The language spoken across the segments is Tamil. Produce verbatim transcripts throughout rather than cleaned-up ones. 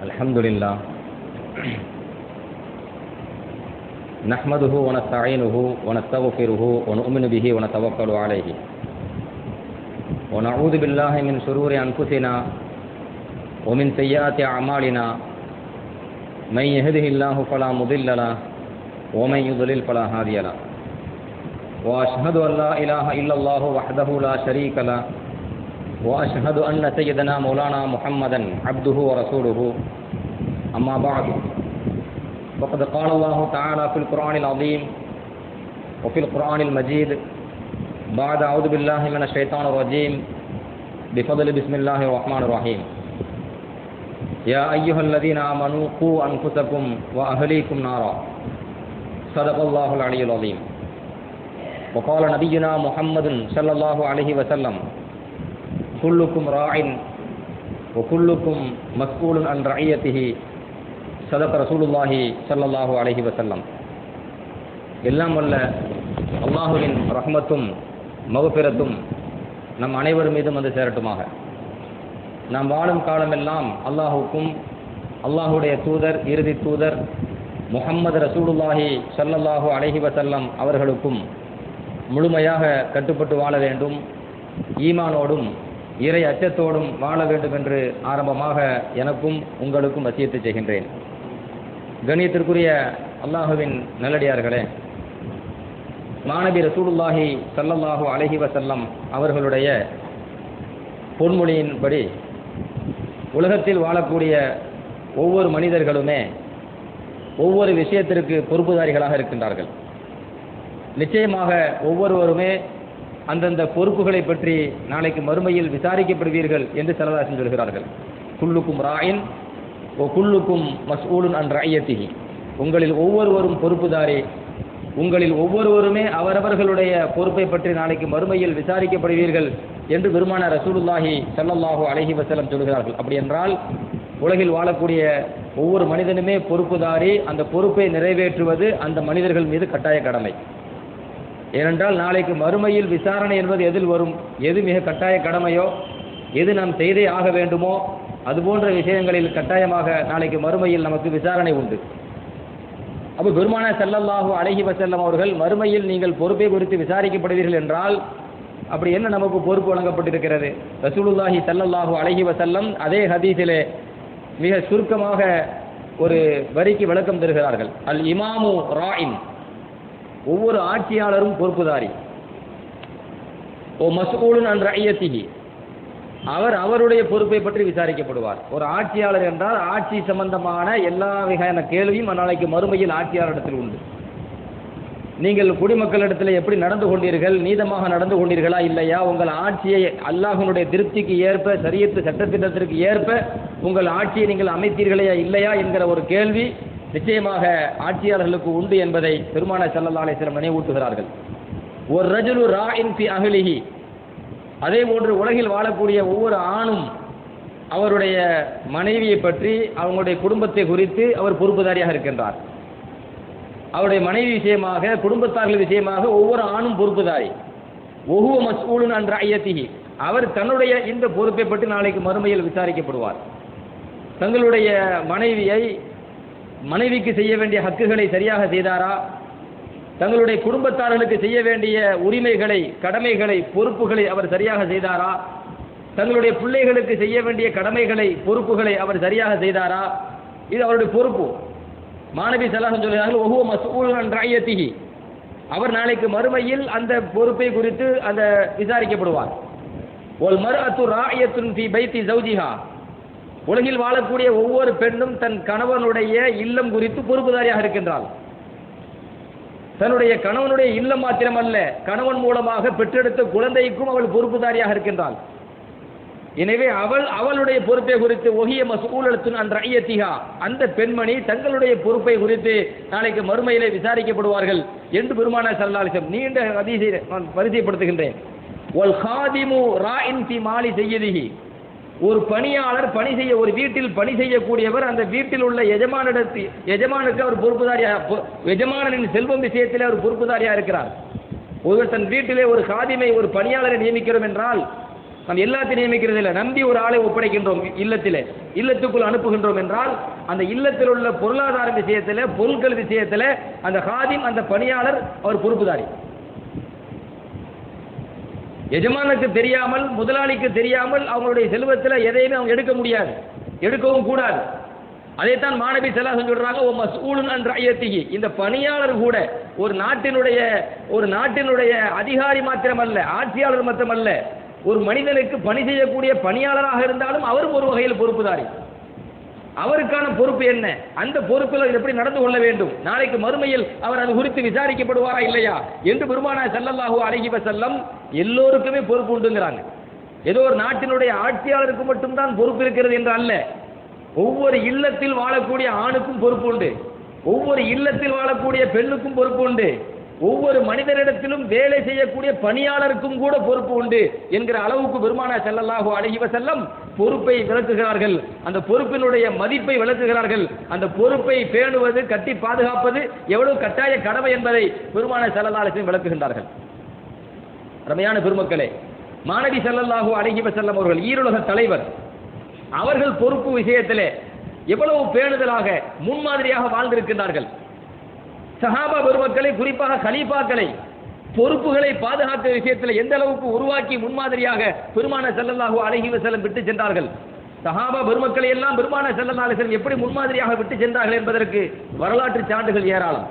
الحمد لله نحمده ونستعينه ونستغفره ونؤمن به ونتوكل عليه ونعوذ بالله من شرور أنفسنا ومن سيئات أعمالنا من يهده الله فلا مضل له ومن يضلل فلا هادي له وأشهد أن لا إله إلا الله وحده لا شريك له وأشهد أن سيدنا مولانا محمدا عبده ورسوله أما بعد فقد قال الله تعالى في القرآن العظيم وفي القرآن المجيد بعد أعوذ بالله من الشيطان الرجيم بفضل بسم الله الرحمن الرحيم يا أيها الذين آمنوا قوا أنفسكم وأهليكم نارا صدق الله العلي العظيم وقال نبينا محمد صلى الله عليه وسلم كلكم راع وكلكم مسؤول عن رعيته صدق رسول الله صلى الله عليه وسلم. எல்லாம் வல்ல அல்லாஹுவின் ரஹ்மத்தும் மக்ஃபிரத்தும் நம் அனைவர் மீதும் வந்து சேரட்டுமாக. நாம் வாழும் காலமெல்லாம் அல்லாஹுக்கும் அல்லாஹுடைய தூதர் இறுதி தூதர் முஹம்மது ரசூலுல்லாஹி ஸல்லல்லாஹு அலைஹி வஸல்லம் அவர்களுக்கும் முழுமையாக கட்டுப்பட்டு வாழ வேண்டும், ஈமானோடும் இறை அச்சத்தோடும் வாழ வேண்டும் என்று ஆரம்பமாக எனக்கும் உங்களுக்கும் வசியத்து செய்கின்றேன். கண்ணியத்திற்குரிய அல்லாஹுவின் நல்லடியார்களே, மாநபி ரசூலுல்லாஹி ஸல்லல்லாஹு அலைஹி வஸல்லம் அவர்களுடைய பொன்மொழியின்படி உலகத்தில் வாழக்கூடிய ஒவ்வொரு மனிதர்களுமே ஒவ்வொரு விஷயத்திற்கு பொறுப்புதாரிகளாக இருக்கின்றார்கள். நிச்சயமாக ஒவ்வொருவருமே அந்தந்த பொறுப்புகளை பற்றி நாளைக்கு மறுமையில் விசாரிக்கப்படுவீர்கள் என்று ஸல்லல்லாஹு சொல்கிறார்கள். குல்லுக்கும் ராயின் ஓ குல்லுக்கும் மஸ்ஊலுன் அன் ரஅய்யத்திஹி, உங்களில் ஒவ்வொருவரும் பொறுப்புதாரி, உங்களில் ஒவ்வொருவருமே அவரவர்களுடைய பொறுப்பை பற்றி நாளைக்கு மறுமையில் விசாரிக்கப்படுவீர்கள் என்று பெருமானார் ரசூலுல்லாஹி ஸல்லல்லாஹு அலைஹி வஸல்லம் சொல்கிறார்கள். அப்படி என்றால் உலகில் வாழக்கூடிய ஒவ்வொரு மனிதனுமே பொறுப்புதாரி, அந்த பொறுப்பை நிறைவேற்றுவது அந்த மனிதர்கள் மீது கட்டாய கடமை. ஏனென்றால் நாளைக்கு மறுமையில் விசாரணை என்பது எதில் வரும், எது மிக கட்டாய கடமையோ, எது நாம் செய்தே ஆக வேண்டுமோ அதுபோன்ற விஷயங்களில் கட்டாயமாக நாளைக்கு மறுமையில் நமக்கு விசாரணை உண்டு. அப்போ பெருமானார் ஸல்லல்லாஹு அலைஹி வஸல்லம் அவர்கள் மறுமையில் நீங்கள் பொறுப்பை குறித்து விசாரிக்கப்படுவீர்கள் என்றால் அப்படி என்ன நமக்கு பொறுப்பு வழங்கப்பட்டிருக்கிறது? ரசூலுல்லாஹி ஸல்லல்லாஹு அலைஹி வஸல்லம் அதே ஹதீஸிலே மிக சுருக்கமாக ஒரு வரிக்கு விளக்கம் தருகிறார்கள். அல் இமாமு ராயின், ஒவ்வொரு ஆட்சியாளரும் பொறுப்புதாரி. ஓ மஸ்ஊலுன் அன் ரஅய்யத்திஹி, அவர் அவருடைய பொறுப்பை பற்றி விசாரிக்கப்படுவார். ஒரு ஆட்சியாளர் என்றால் ஆட்சி சம்பந்தமான எல்லா வகையான கேள்வியும் நாளைக்கு மறுமையில் ஆட்சியாளரிடத்தில் உண்டு. நீங்கள் குடிமக்களிடத்தில் எப்படி நடந்து கொண்டீர்கள், நீதமாக நடந்து கொண்டீர்களா இல்லையா, உங்கள் ஆட்சியை அல்லாஹ்வினுடைய திருப்திக்கு ஏற்ப சரியத்து சட்டத்திட்டத்திற்கு ஏற்ப உங்கள் ஆட்சியை நீங்கள் அமைத்தீர்களா இல்லையா என்கிற ஒரு கேள்வி நிச்சயமாக ஆட்சியாளர்களுக்கு உண்டு என்பதை பெருமானார் ஸல்லல்லாஹு அலைஹி வஸல்லம் நினைவூட்டுகிறார்கள். ஒரு ரஜுலு ராயின் ஃபி அஹ்லிஹி, அதே போன்று உலகில் வாழக்கூடிய ஒவ்வொரு ஆணும் அவருடைய மனைவியை பற்றி அவங்களுடைய குடும்பத்தை குறித்து அவர் பொறுப்புதாரியாக இருக்கின்றார். அவருடைய மனைவி விஷயமாக குடும்பத்தார்கள் விஷயமாக ஒவ்வொரு ஆணும் பொறுப்புதாரி. ஒஹுவ மஸ்ஊலுன் அன் ரஅய்யத்திஹி, அவர் தன்னுடைய இந்த பொறுப்பை பற்றி நாளைக்கு மறுமையில் விசாரிக்கப்படுவார். தங்களுடைய மனைவியை மனைவிக்கு செய்ய வேண்டிய ஹக்குகளை சரியாக செய்தாரா, தங்களுடைய குடும்பத்தார்களுக்கு செய்ய வேண்டிய உரிமைகளை கடமைகளை பொறுப்புகளை அவர் சரியாக செய்தாரா, தங்களுடைய பிள்ளைகளுக்கு செய்ய வேண்டிய கடமைகளை பொறுப்புகளை அவர் சரியாக செய்தாரா, இது அவருடைய பொறுப்பு. மாநபி ஸல்லல்லாஹு அலைஹி சொல்கிறார்கள் ஒஹுவ மஸ்ஊலுன் அன் ரஅய்யத்திஹி, அவர் நாளைக்கு மறுமையில் அந்த பொறுப்பை குறித்து அந்த விசாரிக்கப்படுவார். வல் மர்அத்து ராயியத்துன் ஃபீ பைத்தி ஜௌஜிஹா, உலகில் வாழக்கூடிய ஒவ்வொரு பெண்ணும் தன் கணவனுடைய இல்லம் குறித்து பொறுப்புதாரியாக இருக்கின்றாள். தன்னுடைய கணவனுடைய இல்லம் மாத்திரமல்ல, கணவன் மூலமாக பெற்றெடுத்த குழந்தைக்கும் அவள் பொறுப்புதாரியாக இருக்கின்றாள். எனவே அவள் அவளுடைய பொறுப்பை குறித்து ஒஹிய மஸ்ஊலத்துன் அன் ரஅய்யத்திஹா, அந்த பெண்மணி தங்களுடைய பொறுப்பை குறித்து நாளைக்கு மறுமையிலே விசாரிக்கப்படுவார்கள் என்று பெருமானார் ஸல்லல்லாஹு அலைஹி வஸல்லம் நீண்ட ஹதீஸை நான் பரிசயப்படுத்துகின்றேன். வல் காதிமு ராயின் ஃபீ மாலி சய்யிதிஹி, ஒரு பணியாளர் பணி செய்ய ஒரு வீட்டில் பணி செய்யக்கூடியவர் அந்த வீட்டில் உள்ள எஜமானிடத்து எஜமானுக்கு அவர் பொறுப்புதாரியாக, எஜமானனின் செல்வம் விஷயத்திலே அவர் பொறுப்புதாரியாக இருக்கிறார். ஒருவர் தன் வீட்டிலே ஒரு காதிமை ஒரு பணியாளரை நியமிக்கிறோம் என்றால் நம்ம எல்லாத்தையும் நியமிக்கிறது இல்லை. நம்பி ஒரு ஆளை ஒப்படைக்கின்றோம் இல்லத்திலே, இல்லத்துக்குள் அனுப்புகின்றோம் என்றால் அந்த இல்லத்தில் உள்ள பொருளாதார விஷயத்தில், பொருட்கள் விஷயத்தில் அந்த ஹாதிம், அந்த பணியாளர் அவர் பொறுப்புதாரி. எஜமானுக்கு தெரியாமல், முதலாளிக்கு தெரியாமல் அவங்களுடைய செல்வத்தில் எதையுமே அவங்க எடுக்க முடியாது, எடுக்கவும் கூடாது. அதைத்தான் மாணவி ஸல்லல்லாஹு அலைஹி சொல்றாங்க, ஓ மஸ்ஊலுன் அன் ரஅயத்திஹி. இந்த பணியாளர் கூட ஒரு நாட்டினுடைய ஒரு நாட்டினுடைய அதிகாரி மாத்திரமல்ல, ஆட்சியாளர் மாத்திரமல்ல, ஒரு மனிதனுக்கு பணி செய்யக்கூடிய பணியாளராக இருந்தாலும் அவரும் ஒரு வகையில் பொறுப்புதாரி. அவருக்கான பொறுப்பு என்ன, அந்த பொறுப்பில் எப்படி நடந்து கொள்ள வேண்டும், நாளைக்கு மறுமையில் அவர் அது குறித்து விசாரிக்கப்படுவாரா இல்லையா என்று பெருமானார் ஸல்லல்லாஹு அலைஹி வஸல்லம் எல்லோருக்குமே பொறுப்பு உண்டுங்கிறாங்க. ஏதோ ஒரு நாட்டினுடைய ஆட்சியாளருக்கு மட்டும்தான் பொறுப்பு இருக்கிறது என்று அல்ல, ஒவ்வொரு இல்லத்தில் வாழக்கூடிய ஆணுக்கும் பொறுப்பு உண்டு, ஒவ்வொரு இல்லத்தில் வாழக்கூடிய பெண்ணுக்கும் பொறுப்பு உண்டு, ஒவ்வொரு மனிதனிடத்திலும் வேலை செய்யக்கூடிய பணியாளருக்கும் கூட பொறுப்பு உண்டு என்கிற அளவுக்கு பெருமானார் ஸல்லல்லாஹு அலைஹி வஸல்லம் பொறுப்பை விளக்குகிறார்கள். அந்த பொறுப்பினுடைய மதிப்பை விளக்குகிறார்கள். அந்த பொறுப்பை பேணுவது, கட்டி பாதுகாப்பது எவ்வளவு கட்டாய கடமை என்பதை பெருமானார் ஸல்லல்லாஹு அலைஹி வஸல்லம் விளக்குகின்றார்கள். ரமையான பெருமக்களே, மாணவி ஸல்லல்லாஹு அலைஹி வஸல்லம் அவர்கள் ஈருலக தலைவர். அவர்கள் பொறுப்பு விஷயத்திலே எவ்வளவு பேணுதலாக முன்மாதிரியாக வாழ்ந்திருக்கின்றார்கள். சஹாபா பெருமக்களை, குறிப்பாக கலீஃபாக்களை பொறுப்புகளை பாதுகாத்த விஷயத்தில் எந்த அளவுக்கு உருவாக்கி முன்மாதிரியாக பெருமானார் ஸல்லல்லாஹு அலைஹி வஸல்லம் விட்டு சென்றார்கள். சஹாபா பெருமக்களை எல்லாம் பெருமானார் ஸல்லல்லாஹு அலைஹி வஸல்லம் எப்படி முன்மாதிரியாக விட்டு சென்றார்கள் என்பதற்கு வரலாற்று சான்றுகள் ஏராளம்.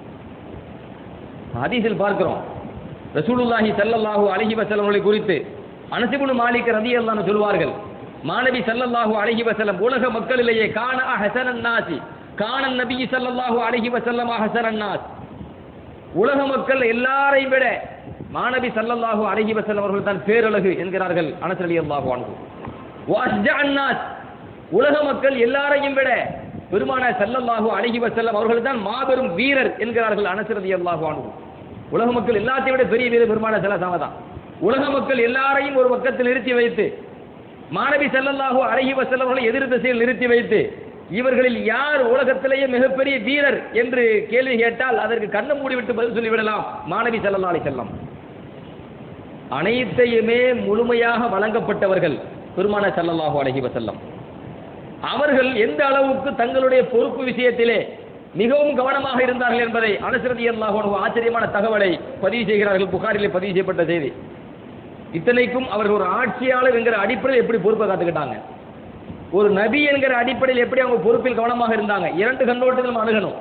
ஹதீஸில் பார்க்கிறோம், ரசூலுல்லாஹி ஸல்லல்லாஹு அலைஹி வஸல்லம் அவர்களை குறித்து அனஸ் இப்னு மாலிக் ரலியல்லாஹு அன்ஹு சொல்வார்கள், மாநபி ஸல்லல்லாஹு அலைஹி வஸல்லம் உலக மக்களிலேயே கான அஹ்ஸனன் நாஸி கான நபி ஸல்லல்லாஹு அலைஹி வஸல்லம் அஹ்ஸனன் நாஸ். உலக மக்கள் எல்லாரையும் விட மாநபி ஸல்லல்லாஹு அலைஹி வஸல்லம் அவர்கள் தான் பேரழகு என்கிறார்கள் அனஸ் ரலியல்லாஹு அன்ஹு. வஅஸ்ஜஅன் நாஸ், உலக மக்கள் எல்லாரையும் விட பெருமானார் ஸல்லல்லாஹு அலைஹி வஸல்லம் அவர்கள் தான் மாபெரும் வீரர் என்கிறார்கள் அனஸ் ரலியல்லாஹு அன்ஹு. உலக மக்கள் எல்லாத்தையும் விட பெரிய வீரர் பெருமானார் ஸல்லல்லாஹு அலைஹி வஸல்லம் தான். உலக மக்கள் எல்லாரையும் ஒரு பக்கத்தில் நிறுத்தி வைத்து மாநபி ஸல்லல்லாஹு அலைஹி வஸல்லம் அவர்களை எதிர் திசையில் நிறுத்தி வைத்து இவர்களில் யார் உலகத்திலேயே மிகப்பெரிய வீரர் என்று கேள்வி கேட்டால் அதற்கு கண்ணை மூடிவிட்டு பதில் சொல்லிவிடலாம், மாநபி ஸல்லல்லாஹு அலைஹி வஸல்லம். அனைத்தையுமே முழுமையாக வழங்கப்பட்டவர்கள் பெருமானார் ஸல்லல்லாஹு அலைஹி வஸல்லம். அவர்கள் எந்த அளவுக்கு தங்களுடைய பொறுப்பு விஷயத்திலே மிகவும் கவனமாக இருந்தார்கள் என்பதை அனஸ் ரலியல்லாஹு அன்ஹு ஆச்சரியமான தகவலை பதிவு செய்கிறார்கள். புகாரிலே பதிவு செய்யப்பட்ட செய்தி. இத்தனைக்கும் அவர்கள் ஒரு ஆட்சியாளர் என்கிற அடிப்படையில் எப்படி பொறுப்பை காத்துக்கிட்டாங்க, ஒரு நபி என்கிற அடிப்படையில் எப்படி அவங்க பொறுப்பில் கவனமாக இருந்தாங்க. இரண்டு கண்ணோட்டத்திலும் அணுகணும்,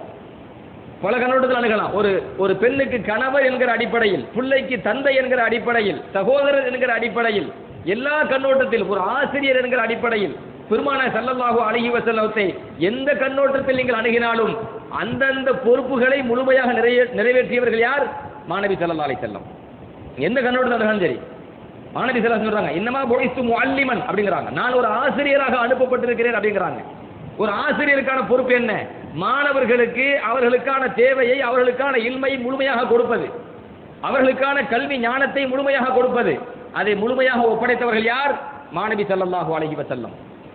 பல கண்ணோட்டத்தில் அணுகலாம். ஒரு ஒரு பெண்ணுக்கு கணவர் என்கிற அடிப்படையில், பிள்ளைக்கு தந்தை என்கிற அடிப்படையில், சகோதரர் என்கிற அடிப்படையில், எல்லா கண்ணோட்டத்திலும் ஒரு ஆசிரியர் என்கிற அடிப்படையில் பெருமானார் ஸல்லல்லாஹு அலைஹி வஸல்லத்தை எந்த கண்ணோட்டத்தில் நீங்கள் அணுகினாலும் அந்தந்த பொறுப்புகளை முழுமையாக நிறைவேற்றியவர்கள் யார்? மாநபி ஸல்லல்லாஹு அலைஹி வஸல்லம். எந்த கண்ணோட்டத்தில் அணுகாலும் சரி, மாநபி ஸல்லல்லாஹு அலைஹி வஸல்லம் சொல்றாங்க, இன்னமா புஇஸ்து முஅல்லிமன் அப்படிங்கிறாங்க, நான் ஒரு ஆசிரியராக அனுப்பப்பட்டிருக்கிறேன் அப்படிங்கிறாங்க. ஒரு ஆசிரியருக்கான பொறுப்பு என்ன? மாணவர்களுக்கு அவர்களுக்கான தேவையை, அவர்களுக்கான இல்மை முழுமையாக கொடுப்பது, அவர்களுக்கான கல்வி ஞானத்தை முழுமையாக கொடுப்பது. அதை முழுமையாக ஒப்படைத்தவர்கள் யார்? மாநபி ஸல்லல்லாஹு அலைஹி வஸல்லம்.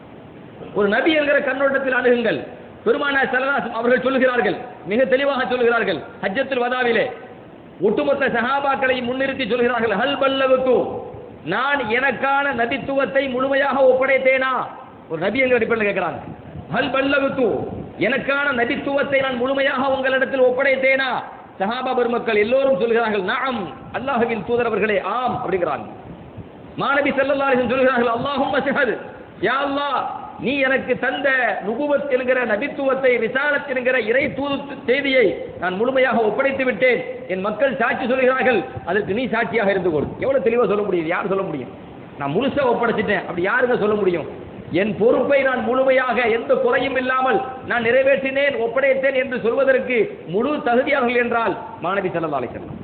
ஒரு நபி என்கிற கண்ணோட்டத்தில் அணுகுங்கள். பெருமானார் ஸல்லல்லாஹு அலைஹி வஸல்லம் அவர்கள் சொல்கிறார்கள், மிக தெளிவாக சொல்கிறார்கள், ஹஜ்ஜத்துல் வதாவிலே ஒட்டுமொத்த சஹாபாக்களை முன்னிறுத்தி சொல்கிறார்கள், ஹல் பல்லகுது, நான் எனக்கான நபித்துவத்தை முழுமையாக ஒப்படைத்தேனா? ஒரு நபி என்கிற அடிப்படையில் கேட்கிறாங்க. ஹல் பல்லகுது, எனக்கான நபித்துவத்தை நான் முழுமையாக உங்களிடத்தில் ஒப்படைத்தேனா? சஹாபா பெருமக்கள் எல்லோரும் சொல்கிறார்கள், நஅம், அல்லாஹ்வின் தூதர் அவர்களே ஆம் அப்படிங்கிறாங்க. மாநபி ஸல்லல்லாஹு அலைஹி வஸல்லம் சொல்கிறார்கள், அல்லாஹும்ம ஷஹத், யா அல்லாஹ், நீ எனக்கு தந்த நுபுவத் என்கிற நபித்துவத்தை, ரிசாலத் என்கிற இறை தூது செய்தியை நான் முழுமையாக ஒப்படைத்து விட்டேன். என் மக்கள் சாட்சி சொல்கிறார்கள், அதற்கு நீ சாட்சியாக இருந்து கொள். எவ்வளவு தெளிவாக சொல்ல முடியும்? யார் சொல்ல முடியும்? நான் முழுசா ஒப்படைச்சிட்டேன், அப்படி யாருங்க சொல்ல முடியும்? என் பொறுப்பை நான் முழுமையாக எந்த குறையும் இல்லாமல் நான் நிறைவேற்றினேன், ஒப்படைத்தேன் என்று சொல்வதற்கு முழு தகுதியார்கள் என்றால் மாநபி ஸல்லல்லாஹு அலைஹி வஸல்லம்.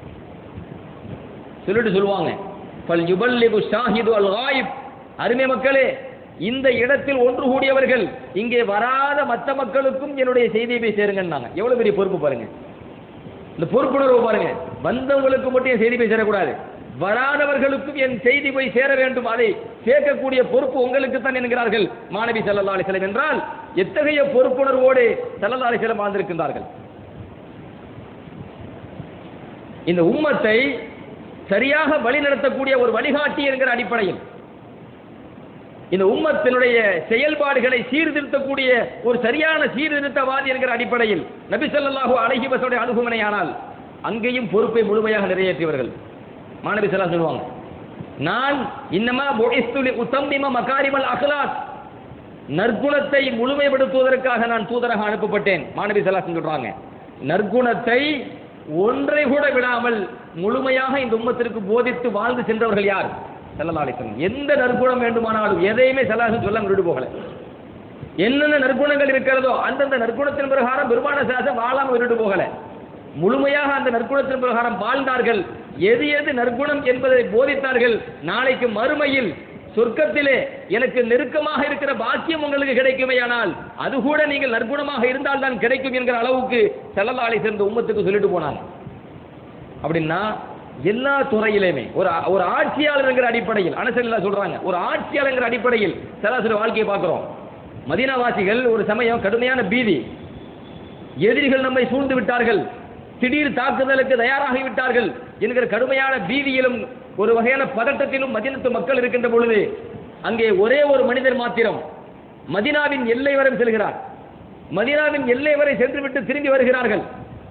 சொல்லிட்டு சொல்லுவாங்க, ஃபல் யுபல்லிகு ஷாஹிது அல் காயிப், அருமை மக்களே, இந்த இடத்தில் ஒன்று கூடியவர்கள் இங்கே வராத மற்ற மக்களுக்கும் என்னுடைய செய்தியை போய் சேருங்கன்னாங்க. எவ்வளவு பெரிய பொறுப்பு பாருங்க, இந்த பொறுப்புணர்வு பாருங்க. வந்தவங்களுக்கு மட்டும் என் செய்தி போய் சேரக்கூடாது, வராதவர்களுக்கும் என் செய்தி போய் சேர வேண்டும். அதை சேர்க்கக்கூடிய பொறுப்பு உங்களுக்கு தான் என்கிறார்கள் மாநபி ஸல்லல்லாஹு அலைஹி வஸல்லம். என்றால் எத்தகைய பொறுப்புணர்வோடு ஸல்லல்லாஹு அலைஹி வஸல்லம் வாழ்ந்திருக்கின்றார்கள். இந்த உம்மத்தை சரியாக வழிநடத்தக்கூடிய ஒரு வழிகாட்டி என்கிற அடிப்படையில், இந்த உம்மத்தினுடைய செயல்பாடுகளை சீர்திருத்தக்கூடிய ஒரு சரியான சீர்திருத்தவாதி என்கிற அடிப்படையில் நபி ஸல்லல்லாஹு அலைஹி வஸல்லம் அணுகுமுறையானால் அங்கேயும் பொறுப்பை முழுமையாக நிறைவேற்றியவர்கள். மாணவி ஸல்லல்லாஹு சொல்லுவாங்க, நான் இன்னமா புஇஸ்து லி உத்தம்மிம மகாரிமல் அக்லாக், நற்குணத்தை முழுமைப்படுத்துவதற்காக நான் தூதராக அனுப்பப்பட்டேன். மாணவி ஸல்லல்லாஹு சொல்றாங்க, நற்குணத்தை ஒன்றை கூட விடாமல் முழுமையாக இந்த உம்மத்திற்கு போதித்து வாழ்ந்து சென்றவர்கள் யார்? ஸல்லல்லாஹு அலைஹி வஸல்லம். எந்த நற்குணம் வேண்டுமானாலும் எதையுமே ஸல்லல்லாஹு சொல்ல விட்டு போகல. என்னென்ன நற்குணங்கள் இருக்கிறதோ அந்தந்த நற்குணத்தின் பிரகாரம் பெருமான சாசம் வாழாமல் விட்டு போகல. முழுமையாக அந்த நற்குணத்தின் பிரகாரம் வாழ்ந்தார்கள். எது எது நற்குணம் என்பதை போதித்தார்கள். நாளைக்கு மறுமையில் சொர்க்கத்திலே எனக்கு நெருக்கமாக இருக்கிற பாக்கியம் உங்களுக்கு கிடைக்குமேயானால் அது கூட நீங்கள் நற்குணமாக இருந்தால் தான் கிடைக்கும் என்கிற அளவுக்கு ஸல்லல்லாஹு அலைஹி வஸல்லம் உம்மத்துக்கு சொல்லிட்டு போனாங்க. அப்படின்னா எல்லா துறையிலுமே ஒரு ஒரு ஆட்சியாளர் என்கிற அடிப்படையில் அனசல்லா சொல்றாங்க, ஒரு ஆட்சியாளர் என்கிற அடிப்படையில் சராசரி வாழ்க்கையை பார்க்கிறோம். மதீனாவாசிகள் ஒரு சமயம் கடுமையான பீதி, எதிரிகள் நம்மை சூழ்ந்து விட்டார்கள், திடீர் தாக்குதலுக்கு தயாராகி விட்டார்கள் என்கிற கடுமையான பீதியிலும் ஒரு வகையான பதட்டத்திலும் மதீனத்து மக்கள் இருக்கின்ற பொழுது அங்கே ஒரே ஒரு மனிதர் மாத்திரம் மதீனாவின் எல்லை வரை செல்கிறார். மதீனாவின் எல்லை வரை சென்றுவிட்டு திரும்பி வருகிறார்கள்.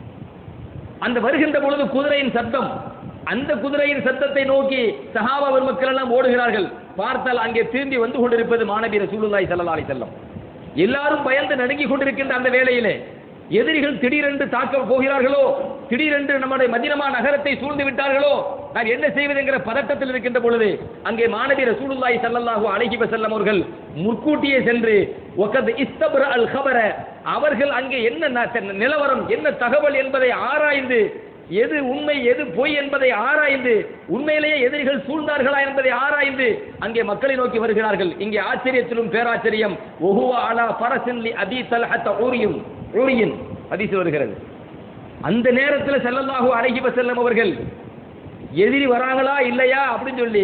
அந்த வருகின்ற பொழுது குதிரையின் சத்தம், அந்த குதிரையின் சத்தத்தை நோக்கி சஹாபா பெருமக்கள் எல்லாம் ஓடுகிறார்கள். பார்த்தால் அங்கே திரும்பி வந்து கொண்டிருப்பது மாநபி ரசூலுல்லாஹி ஸல்லல்லாஹு அலைஹி வஸல்லம். எல்லாரும் பயந்து நடுங்கிக் கொண்டிருக்கின்ற அந்த வேளையிலே எதிரிகள் திடீரென்று தாக்க போகிறார்களோ, திடீரென்று நம்முடைய மதீனா நகரத்தை சூழ்ந்து விட்டார்களோ, நான் என்ன செய்வது என்கிற பதட்டத்தில் இருக்கின்ற பொழுது அங்கே மாநபி ரசூலுல்லாஹி ஸல்லல்லாஹு அலைஹி வஸல்லம் அவர்கள் முற்கூட்டியே சென்று வகத் இஸ்தப்ர அல் கபர, அவர்கள் அங்கே என்ன நிலவரம் என்ன தகவல் என்பதை ஆராய்ந்து, எது உண்மை எது பொய் என்பதை ஆராய்ந்து, உண்மையிலேயே எதிரிகள் சூழ்ந்தார்களா என்பதை ஆராய்ந்து அங்கே மக்களை நோக்கி வருகிறார்கள். இங்கே ஆச்சரியத்திலும் பேராச்சரியம், ஒஹுவ அலா ஃபரஸின் லி அபீ தல்ஹத் ஊரியும் ஊரியின் ஹதீஸ் வருகிறது. அந்த நேரத்தில் ஸல்லல்லாஹு அலைஹி வஸல்லம் அவர்கள் எதிரி வராங்களா இல்லையா அப்படின்னு சொல்லி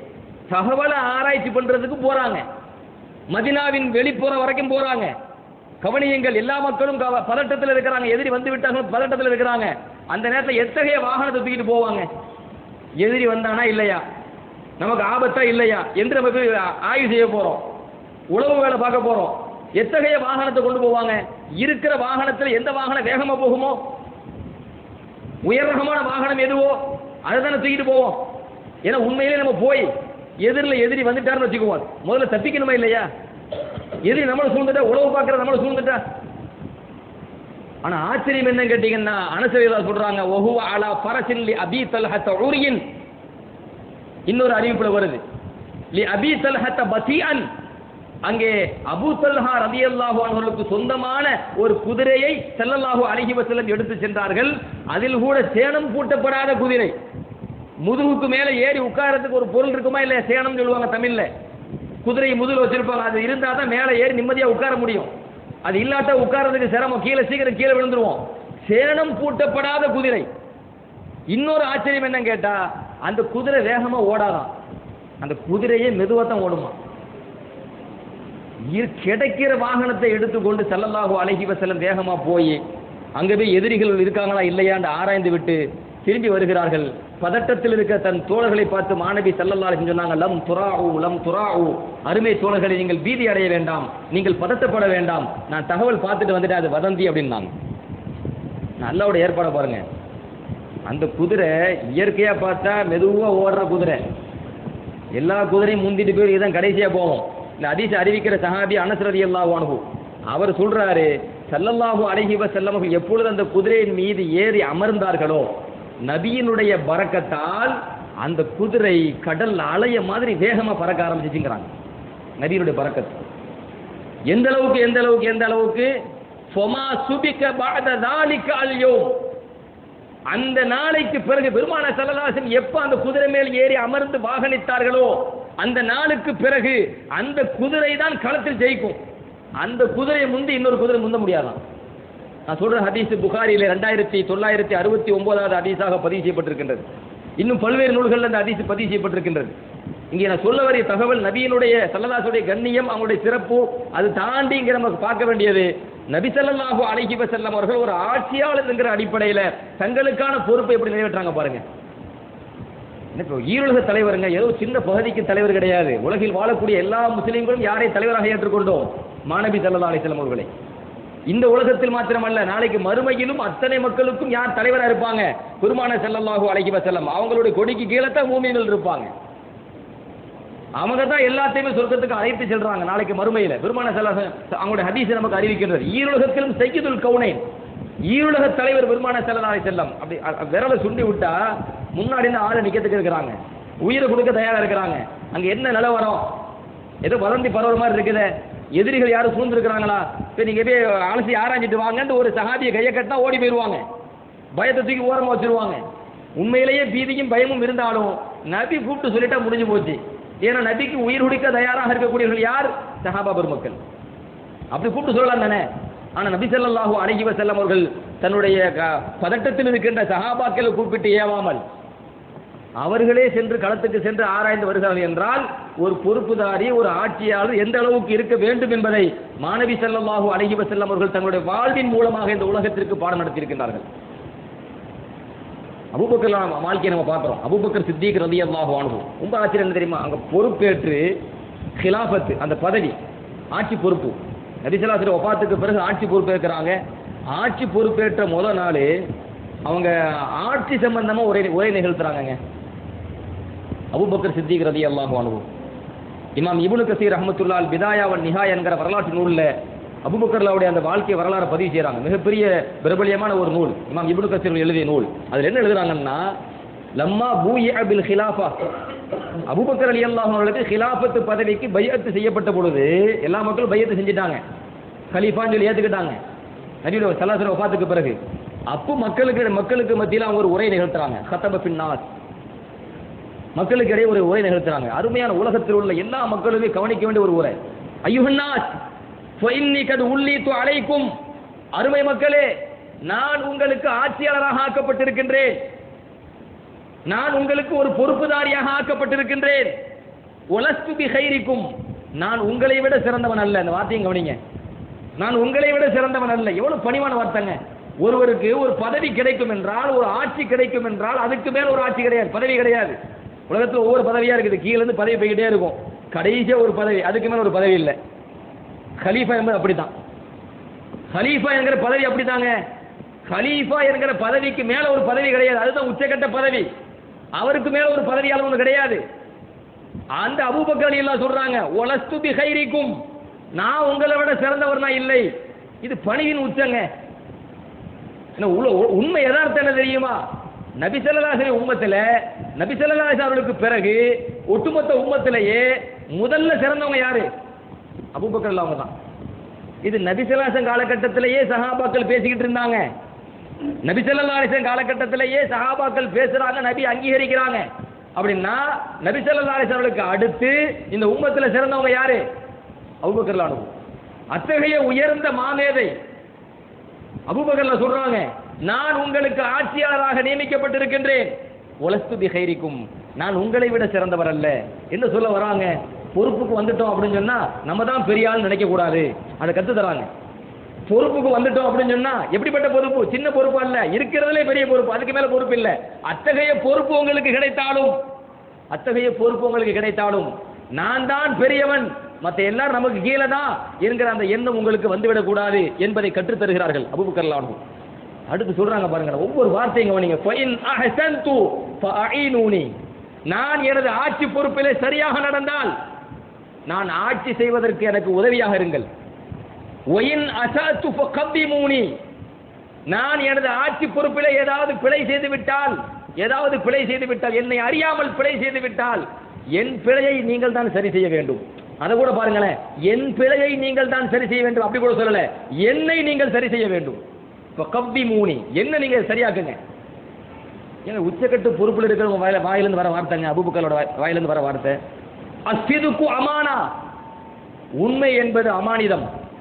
தகவலை ஆராய்ச்சி பண்றதுக்கு போறாங்க. மதீனாவின் வெளிப்புற வரைக்கும் போறாங்க. கவனியுங்கள், எல்லா மக்களும் பதட்டத்தில் இருக்கிறாங்க, எதிரி வந்து விட்டாங்க பதட்டத்தில் இருக்கிறாங்க. அந்த நேரத்தில் எத்தகைய வாகனத்தை தூக்கிட்டு போவாங்க? எதிரி வந்தானா இல்லையா, நமக்கு ஆபத்தா இல்லையா என்று நமக்கு ஆய்வு செய்ய போறோம், உளவு வேலை பார்க்க போறோம். எத்தகைய வாகனத்தை கொண்டு போவாங்க? இருக்கிற வாகனத்தில் எந்த வாகனம் வேகமா போகுமோ, உயர் ரகமான வாகனம் எதுவோ அதை தானே தூக்கிட்டு போவோம். ஏன்னா உண்மையிலே நம்ம போய் எதிரில் எதிரி வந்துட்டாருன்னு வச்சுக்குவோம், முதல்ல தப்பிக்கணுமா இல்லையா? எதிரி நம்மளை சூழ்ந்துட்டா, உளவு பார்க்கிற நம்மளை சூழ்ந்துட்டா. ஆனா ஆச்சரியம் என்ன கேட்டீங்கன்னா, அனசரியா சொல்றாங்க, வஹுவ அலா ஃபரஸின் லி அபீ தல்ஹத் ஊரியின். இன்னொரு அறிவிப்புல வருது, லி அபீ தல்ஹத் பதீஅன், அங்கே அபூ தல்ஹா ரலியல்லாஹு அன்ஹுவுக்கு சொந்தமான ஒரு குதிரையை ஸல்லல்லாஹு அலைஹி வஸல்லம் எடுத்து சென்றார்கள். அதில் கூட சேணம் பூட்டப்படாத குதிரை, முதுகுக்கு மேல ஏறி உட்காரத்துக்கு ஒரு பொருள் இருக்குமா இல்லையா, சேணம் சொல்லுவாங்க தமிழ்ல. குதிரை முதுகுல வச்சிருப்பாங்க, அது இருந்தா தான் மேல ஏறி நிம்மதியா உட்கார முடியும். அது இல்லாட்ட உட்கார்றதுக்கு சிரமம், கீழே சீக்கிரம் கீழே விழுந்துருவோம். சேணம் பூட்டப்படாத குதிரை. இன்னொரு ஆச்சரியம் என்ன கேட்டா, அந்த குதிரை வேகமா ஓடாதான், அந்த குதிரையே மெதுவா தான் ஓடுமா. கிடைக்கிற வாகனத்தை எடுத்துக்கொண்டு ஸல்லல்லாஹு அலைஹி வஸல்லம் வேகமா போய் அங்க போய் எதிரிகள் இருக்காங்களா இல்லையான்னு ஆராய்ந்து விட்டு திரும்பி வருகிறார்கள். பதட்டத்தில் இருக்க தன் தோழர்களை பார்த்து மாநபி ஸல்லல்லாஹு அலைஹி வஸல்லம் சொன்னாங்க, லம் துராஉ லம் துராஉ, அருமை தோழர்களை நீங்கள் பீதி அடைய வேண்டாம், நீங்கள் பதட்டப்பட வேண்டாம், நான் தகவல் பார்த்துட்டு வந்துட்டேன், அது வதந்தி அப்படின்னாங்க. அல்லாஹ்வுடைய ஏற்பாடை பாருங்க. அந்த குதிரை இயற்கையா பார்த்தா மெதுவா ஓடுற குதிரை, எல்லா குதிரையும் முந்திட்டு போய் இதுதான் கடைசியா போவோம். இந்த ஹதீஸ் அறிவிக்கிற சஹாபி அனஸ் ரலியல்லாஹு அன்ஹு அவர் சொல்றாரு, ஸல்லல்லாஹு அலைஹி வஸல்லம் எப்பொழுது அந்த குதிரையின் மீது ஏறி அமர்ந்தார்களோ, நபியினுடைய பரக்கத்தால் அந்த குதிரை கடல் அலைய மாதிரி வேகமா பறக்க ஆரம்பிச்சுங்கிறாங்க. நபியினுடைய பரக்கத் எந்த அளவுக்கு எந்த அளவுக்கு எந்த அளவுக்கு ஃபமா சுபிக பஅத ذلك اليوم, அந்த நாளைக்கு பிறகு பெருமானார் ஸல்லல்லாஹு அலைஹி வஸல்லம் எப்ப அந்த குதிரை மேல் ஏறி அமர்ந்து வாகனித்தார்களோ அந்த நாளுக்கு பிறகு அந்த குதிரை தான் களத்தில் ஜெயிக்கும். அந்த குதிரையை முந்தி இன்னொரு குதிரை முந்த முடியாதான். நான் சொல்ற ஹதீஸ் புகாரியில இரண்டாயிரத்தி தொள்ளாயிரத்தி அறுபத்தி ஒன்பதாவது ஹதீஸாக பதிவு செய்யப்பட்டிருக்கின்றது. இன்னும் பல்வேறு நூல்கள் அந்த ஹதீஸ் பதிவு செய்யப்பட்டிருக்கின்றது. இங்கே நான் சொல்ல வரிய தகவல் நபியினுடைய ஸல்லல்லாஹுடைய கண்ணியம், அவங்களுடைய சிறப்பு, அது தாண்டி இங்கே நமக்கு பார்க்க வேண்டியது நபி ஸல்லல்லாஹு அலைஹி வஸல்லம் அவர்கள் ஒரு ஆட்சியாளர் என்கிற அடிப்படையில் தங்களுக்கான பொறுப்பை எப்படி நிறைவேற்றாங்க பாருங்க. இப்போ ஈருலக தலைவருங்க, ஏதோ சின்ன பகுதிக்கு தலைவர் கிடையாது. உலகில் வாழக்கூடிய எல்லா முஸ்லீம்களும் யாரை தலைவராக ஏற்றுக்கொண்டோம்? மாநபி ஸல்லல்லாஹு அலைஹி வஸல்லம் அவர்களை. இந்த உலகத்தில் மாத்திரமல்ல, நாளைக்கு மறுமையிலும் அத்தனை மக்களுக்கும் யார் தலைவராக இருப்பாங்க? பெருமானார் ஸல்லல்லாஹு அலைஹி வஸல்லம். அவங்களுடைய கொடிக்கு கீழே தான் மூமின்கள் இருப்பாங்க. அவங்க தான் எல்லாத்தையுமே சொர்க்கத்துக்கு அழைத்து செல்றாங்க நாளைக்கு மறுமையில. பெருமானார் ஸல்லல்லாஹு அலைஹி வஸல்லம் அவங்களுடைய ஹதீஸ் நமக்கு அறிவிக்கின்றது. ஈருலகத்திலும் சையதுல் கௌனைன், ஈருலக தலைவர் பெருமானார் ஸல்லல்லாஹு அலைஹி வஸல்லம். அப்படி விரலை சுண்டி விட்டா முன்னாடி ஆளை நிக்கிறதுக்கு இருக்கிறாங்க, உயிரை கொடுக்க தயாரா இருக்கிறாங்க. அங்க என்ன நிலவரம்? ஏதோ வதந்தி பரவற மாதிரி இருக்குது. எதிரிகள் யாரும் சூழ்ந்திருக்கிறாங்களா? இப்போ நீங்க போய் அலசி ஆராய்ஞ்சிட்டு வாங்கன்னு ஒரு சஹாபியை கையை கட்டினா ஓடி போயிடுவாங்க, பயத்தை தூக்கி ஓரமா வச்சிருவாங்க. உண்மையிலேயே பீதியும் பயமும் இருந்தாலும் நபி கூப்பிட்டு சொல்லிட்டா முடிஞ்சு போச்சு. ஏன்னா நபிக்கு உயிர் குடிக்க தயாராக இருக்கக்கூடியவர்கள் யார்? சஹாபா பெருமக்கள். அப்படி கூப்பிட்டு சொல்லலாம் தானே. ஆனா நபி ஸல்லல்லாஹு அலைஹி வஸல்லம் அவர்கள் தன்னுடைய பதட்டத்தில் இருக்கின்ற சஹாபாக்களை கூப்பிட்டு ஏவாமல் அவர்களே சென்று களத்துக்கு சென்று ஆராய்ந்து வருகிறார்கள் என்றால் ஒரு பொறுப்புதாரி, ஒரு ஆட்சியாளர் எந்த அளவுக்கு இருக்க வேண்டும் என்பதை மாநபி ஸல்லல்லாஹு அலைஹி வஸல்லம் அவர்கள் தங்களுடைய வாழ்வின் மூலமாக இந்த உலகத்திற்கு பாடம் நடத்தியிருக்கிறார்கள். அபூபக்கர் வாழ்க்கையை நம்ம பார்க்கிறோம். அபூபக்கர் சித்திக் ரலியல்லாஹு அன்ஹு ரொம்ப ஆச்சரியம் என்ன தெரியுமா? அங்க பொறுப்பேற்று ஹிலாஃபத், அந்த பதவி, ஆட்சி பொறுப்பு, நபி ஸல்லல்லாஹு அலைஹி வஃபாத்துக்கு பிறகு ஆட்சி பொறுப்பேற்கிறாங்க. ஆட்சி பொறுப்பேற்ற முதல் நாள் அவங்க ஆட்சி சம்பந்தமா ஒரே ஒரே நிகழ்த்துறாங்க. அபூபக்கர் சித்திக் ரலியல்லாஹு அன்ஹு. இமாம் இப்னு கஸீர் ரஹ்மத்துல்லாஹி அல் பிதாயா வன் நிஹாயா என்கிற வரலாற்று நூல்ல அபூபக்கர்லாவுடைய அந்த வாழ்க்கை வரலாறு பதிவு செய்யறாங்க. மிகப்பெரிய பிரபல்யமான ஒரு நூல், இமாம் இப்னு கஸீர் எழுதிய நூல். அதுல என்ன எழுதுறாங்கன்னா, லம்மா பூயிஅ பில் ஹிலாஃபா, அபூபக்கர் ரலியல்லாஹு அன்ஹு அவர்களுக்கு ஹிலாஃபத் பதவிக்கு பைஅத் செய்யப்பட்ட பொழுது எல்லா மக்களும் பைஅத் செஞ்சிட்டாங்க, கலீஃபான்னு சொல்லி ஏத்துக்கிட்டாங்க நபி ஸல்லல்லாஹு அலைஹி வஸல்லம் வஃபாத்துக்கு பிறகு. அப்போ மக்களுக்கு மக்களுக்கு மத்தியில் அவங்க ஒரு உரை நிகழ்த்துறாங்க. கதப பின் நாஸ், மக்களுக்கு இடையே ஒரு உரை நிகழ்த்துறாங்க. அருமையான, உலகத்தில் உள்ள எல்லா மக்களுமே கவனிக்க வேண்டிய ஒரு உரை. அய்யுஹன் நாஸ் ஃபஇன்னி கத் உல்லிது அலைக்கும், அருமை மக்களே, நான் உங்களுக்கு ஆட்சியாளராக ஆக்கப்பட்டிருக்கின்றேன், நான் உங்களுக்கு ஒரு பொறுப்புதாரியாக ஆக்கப்பட்டிருக்கின்றேன். ஒலஸ்து பி கைரிக்கும், நான் உங்களை விட சிறந்தவன் அல்ல. அந்த வார்த்தையும் கவனிங்க, நான் உங்களை விட சிறந்தவன் அல்ல. எவ்வளவு பணிவான வார்த்தைங்க. ஒருவருக்கு ஒரு பதவி கிடைக்கும் என்றால், ஒரு ஆட்சி கிடைக்கும் என்றால் அதுக்கு மேல ஒரு ஆட்சி கிடையாது, பதவி கிடையாது. உலகத்தில் ஒவ்வொரு பதவியா இருக்குது, கீழே இருந்து பதவி போய்கிட்டே இருக்கும், கடைசியா ஒரு பதவி, அதுக்கு மேல ஒரு பதவி இல்லை. கலீஃபா என்பது அப்படித்தான். கலீஃபா என்கிற பதவி அப்படித்தாங்க. கலீஃபா என்கிற பதவிக்கு மேல ஒரு பதவி கிடையாது, அதுதான் உச்சக்கட்ட பதவி. அவருக்கு மேல ஒரு பதவியாளர் ஒன்று கிடையாது. அந்த அபூபக்கர் ரலியல்லாஹு சொல்றாங்க, ஒலஸ்து பி கைரிக்கும், நான் உங்களை விட சிறந்தவர்னா இல்லை. இது பணியின் உச்சங்க. உண்மை யதார்த்தம் என்ன தெரியுமா? நபி ஸல்லல்லாஹு அலைஹி வஸல்லம் உம்மத்தில, நபி ஸல்லல்லாஹு அலைஹி அவர்களுக்கு பிறகு ஒட்டுமொத்த உம்மத்திலேயே முதல்ல சிறந்தவங்க யாரு? அபூபக்கர் ரலியல்லாஹு அவங்க தான். இது நபி ஸல்லல்லாஹு அலைஹி காலகட்டத்திலேயே சஹாபாக்கள் பேசிக்கிட்டு இருந்தாங்க. நபி ஸல்லல்லாஹு அலைஹி காலகட்டத்திலேயே சஹாபாக்கள் பேசுறாங்க, நபி அங்கீகரிக்கிறாங்க. அப்படின்னா நபி ஸல்லல்லாஹு அலைஹி அவர்களுக்கு அடுத்து இந்த உம்மத்தில சிறந்தவங்க யாரு? அபூபக்கர் ரலியல்லாஹு. அத்தகைய உயர்ந்த மாமேதை அபூபக்கர் சொல்றாங்க, நான் உங்களுக்கு ஆட்சியாளராக நியமிக்கப்பட்டிருக்கின்றேன். ஒலஸ்து பி கைரிக்கும், நான் உங்களை விட சிறந்தவர் அல்ல. என்ன சொல்ல வராங்க? பொறுப்புக்கு வந்துட்டோம் அப்படின்னு சொன்னா நம்ம தான் பெரிய ஆள் நினைக்க கூடாது, அதை கத்து தராங்க. பொறுப்புக்கு வந்துட்டோம் அப்படின்னு சொன்னா எப்படிப்பட்ட பொறுப்பு? சின்ன பொறுப்பு அல்ல, இருக்கிறதுலே பெரிய பொறுப்பு, அதுக்கு மேல பொறுப்பு இல்லை. அத்தகைய பொறுப்பு உங்களுக்கு கிடைத்தாலும், அத்தகைய பொறுப்பு உங்களுக்கு கிடைத்தாலும் நான் தான் பெரியவன், மற்ற எல்லாரும் நமக்கு கீழே தான் என்கிற அந்த எண்ணம் உங்களுக்கு வந்துவிடக் கூடாது என்பதை கற்றுத் தருகிறார்கள் அபூபக்கர் ரலியல்லாஹு. அடுத்து சொல்றாங்க பாருங்க, ஒவ்வொரு வார்த்தையும் கவனிங்க. ஃபஇன் அஹ்சன்து ஃபஅஈனூனி, நான் எனது ஆட்சி பொறுப்பிலே சரியாக நடந்தால் நான் ஆட்சி செய்வதற்கு எனக்கு உதவியாக இருங்கள். ஒயின் அஸஅது ஃபகவ்விமூனி, நான் எனது ஆட்சி பொறுப்பிலே ஏதாவது பிழை செய்து விட்டால், ஏதாவது பிழை செய்து விட்டால், என்னை அறியாமல் பிழை செய்து விட்டால் என் பிழையை நீங்கள் தான் சரி செய்ய வேண்டும். அதை கூட பாருங்களேன், என் பிழையை நீங்கள் தான் சரி செய்ய வேண்டும் அப்படி கூட சொல்லல, என்னை நீங்கள் சரி செய்ய வேண்டும். ஃபகவ்விமூனி, என்ன நீங்க சரியாக்குங்க. ஏங்க உச்சக்கட்டு பொறுப்பில் இருக்கிறவங்க வாயில வாயிலிருந்து வர வார்த்தைங்க, அபூபக்கரோட வாயிலிருந்து வர வார்த்தை. அஸ்ஸிதுகு அமானா, உண்மை என்பது அமானிதம்.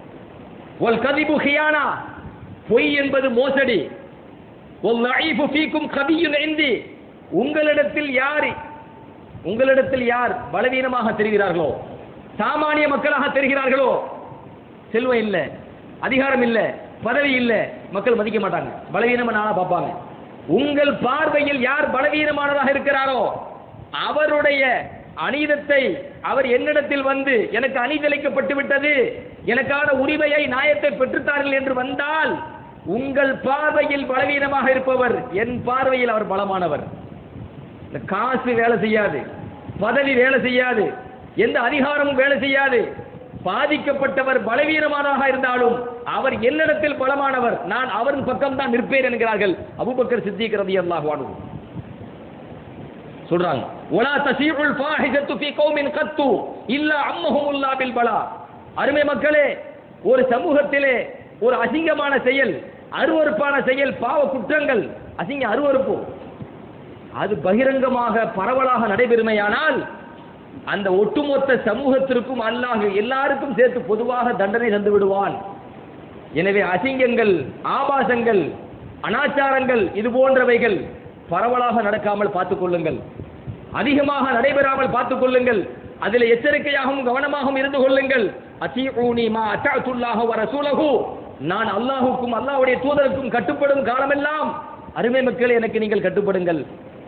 வல் கதிபு ஹியானா, பொய் என்பது மோசடி. வல் லஈஃபு ஃபீக்கும் கபியுன் இந்தி, உங்களிடத்தில் யார் உங்களிடத்தில் யார் பலவீனமாக தெரிகிறார்களோ, சாமானிய மக்களாக தெரிகிறார்களோ, செல்வம் இல்லை, அதிகாரம் இல்லை, பதவி இல்லை, மக்கள் மதிக்க மாட்டாங்க, பலவீனமான ஆளா பார்ப்பாங்க. உங்கள் பார்வையில் யார் பலவீனமானதாக இருக்கிறாரோ அவருடைய அநீதத்தை அவர் என்னிடத்தில் வந்து எனக்கு அநீதிழைக்கப்பட்டு விட்டது, எனக்கான உரிமையை நியாயத்தை பெற்றுத்தார்கள் என்று வந்தால், உங்கள் பார்வையில் பலவீனமாக இருப்பவர் என் பார்வையில் அவர் பலமானவர். இந்த காசு வேலை செய்யாது, பதவி வேலை செய்யாது, எந்த அதிகாரமும் வேலை செய்யாது. பாதிக்கப்பட்டவர் பலவீனமானவராக இருந்தாலும் அவர் என்னிடத்தில் பலமானவர், நான் அவரின் பக்கம் தான் நிற்பேன் என்கிறார்கள் அபூபக்கர் சித்திக் ரலியல்லாஹு அன்ஹு. சொல்றாங்க, வலா தஸீஉல் ஃபாஹிஷத்து ஃபீ கௌமின் கத்து இல்லா அம்மஹுமுல்லா பில் பலா. அருமை மக்களே, ஒரு சமூகத்திலே ஒரு அசிங்கமான செயல், அருவருப்பான செயல், பாவ குற்றங்கள், அசிங்க அருவருப்பு, அது பகிரங்கமாக பரவலாக நடைபெறுமையானால் அந்த ஒட்டுமொத்த சமூகத்திற்கும் அல்லாஹ் எல்லாருக்கும் சேர்த்து பொதுவாக தண்டனை தந்து விடுவான். எனவே அசிங்கங்கள், ஆபாசங்கள், அனாச்சாரங்கள் இது போன்றவைகள் பரவலாக நடக்காமல் பார்த்துக் கொள்ளுங்கள், அதிகமாக நடைபெறாமல் பார்த்துக் கொள்ளுங்கள், அதில் எச்சரிக்கையாகவும் கவனமாகவும் இருந்து கொள்ளுங்கள். அத்தீஊனி மா அத்தஅத்துல்லாஹ வ ரசூலஹு, நான் அல்லாஹ்வுக்கும் அல்லாஹ்வுடைய தூதருக்கும் கட்டுப்படும் காலமெல்லாம் அருமை மக்களே எனக்கு நீங்கள் கட்டுப்படுங்கள்.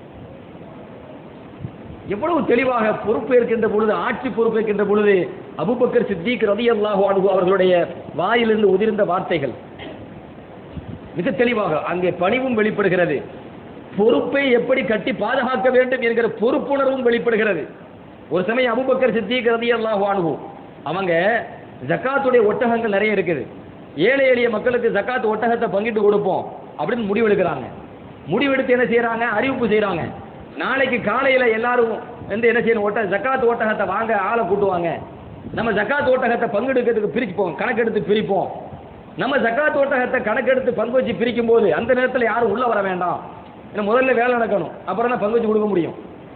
எவ்வளவு தெளிவாக பொறுப்பேற்கின்ற பொழுது, ஆட்சி பொறுப்பேற்கின்ற பொழுது அபூபக்கர் சித்திக் ரலியல்லாஹு அன்ஹு அவர்களுடைய வாயிலிருந்து உதிர்ந்த வார்த்தைகள் மிக தெளிவாக அங்கே பணிவும் வெளிப்படுகிறது, பொறுப்பை எப்படி கட்டி பாதுகாக்க வேண்டும் என்கிற பொறுப்புணர்வும் வெளிப்படுகிறது. ஒரு சமயம் அபூபக்கர் சித்திக் ரலியல்லாஹு அன்ஹு அவங்க ஜகாத்துடைய ஒட்டகங்கள் நிறைய இருக்குது, ஏழை எளிய மக்களுக்கு ஜகாத் ஒட்டகத்தை பங்கிட்டு கொடுப்போம் அப்படின்னு முடிவெடுக்கிறாங்க. முடிவெடுத்து என்ன செய்யறாங்க, அறிவிப்பு செய்யறாங்க, நாளைக்கு காலையில எல்லாரும் வந்து என்ன செய்யணும், ஒட்ட ஜகாத் ஒட்டகத்தை வாங்க, ஆளை கூட்டுவாங்க, நம்ம ஜகாத் ஒட்டகத்தை பங்கெடுக்கிறதுக்கு பிரிச்சுப்போம், கணக்கெடுத்து பிரிப்போம். நம்ம ஜகாத் ஒட்டகத்தை கணக்கெடுத்து பங்கு வச்சு பிரிக்கும் போது அந்த நேரத்தில் யாரும் உள்ள வர வேண்டாம், ஏன்னா முதல்ல வேலை நடக்கணும், அப்புறம் தான் பங்கு வச்சு கொடுக்க முடியும்.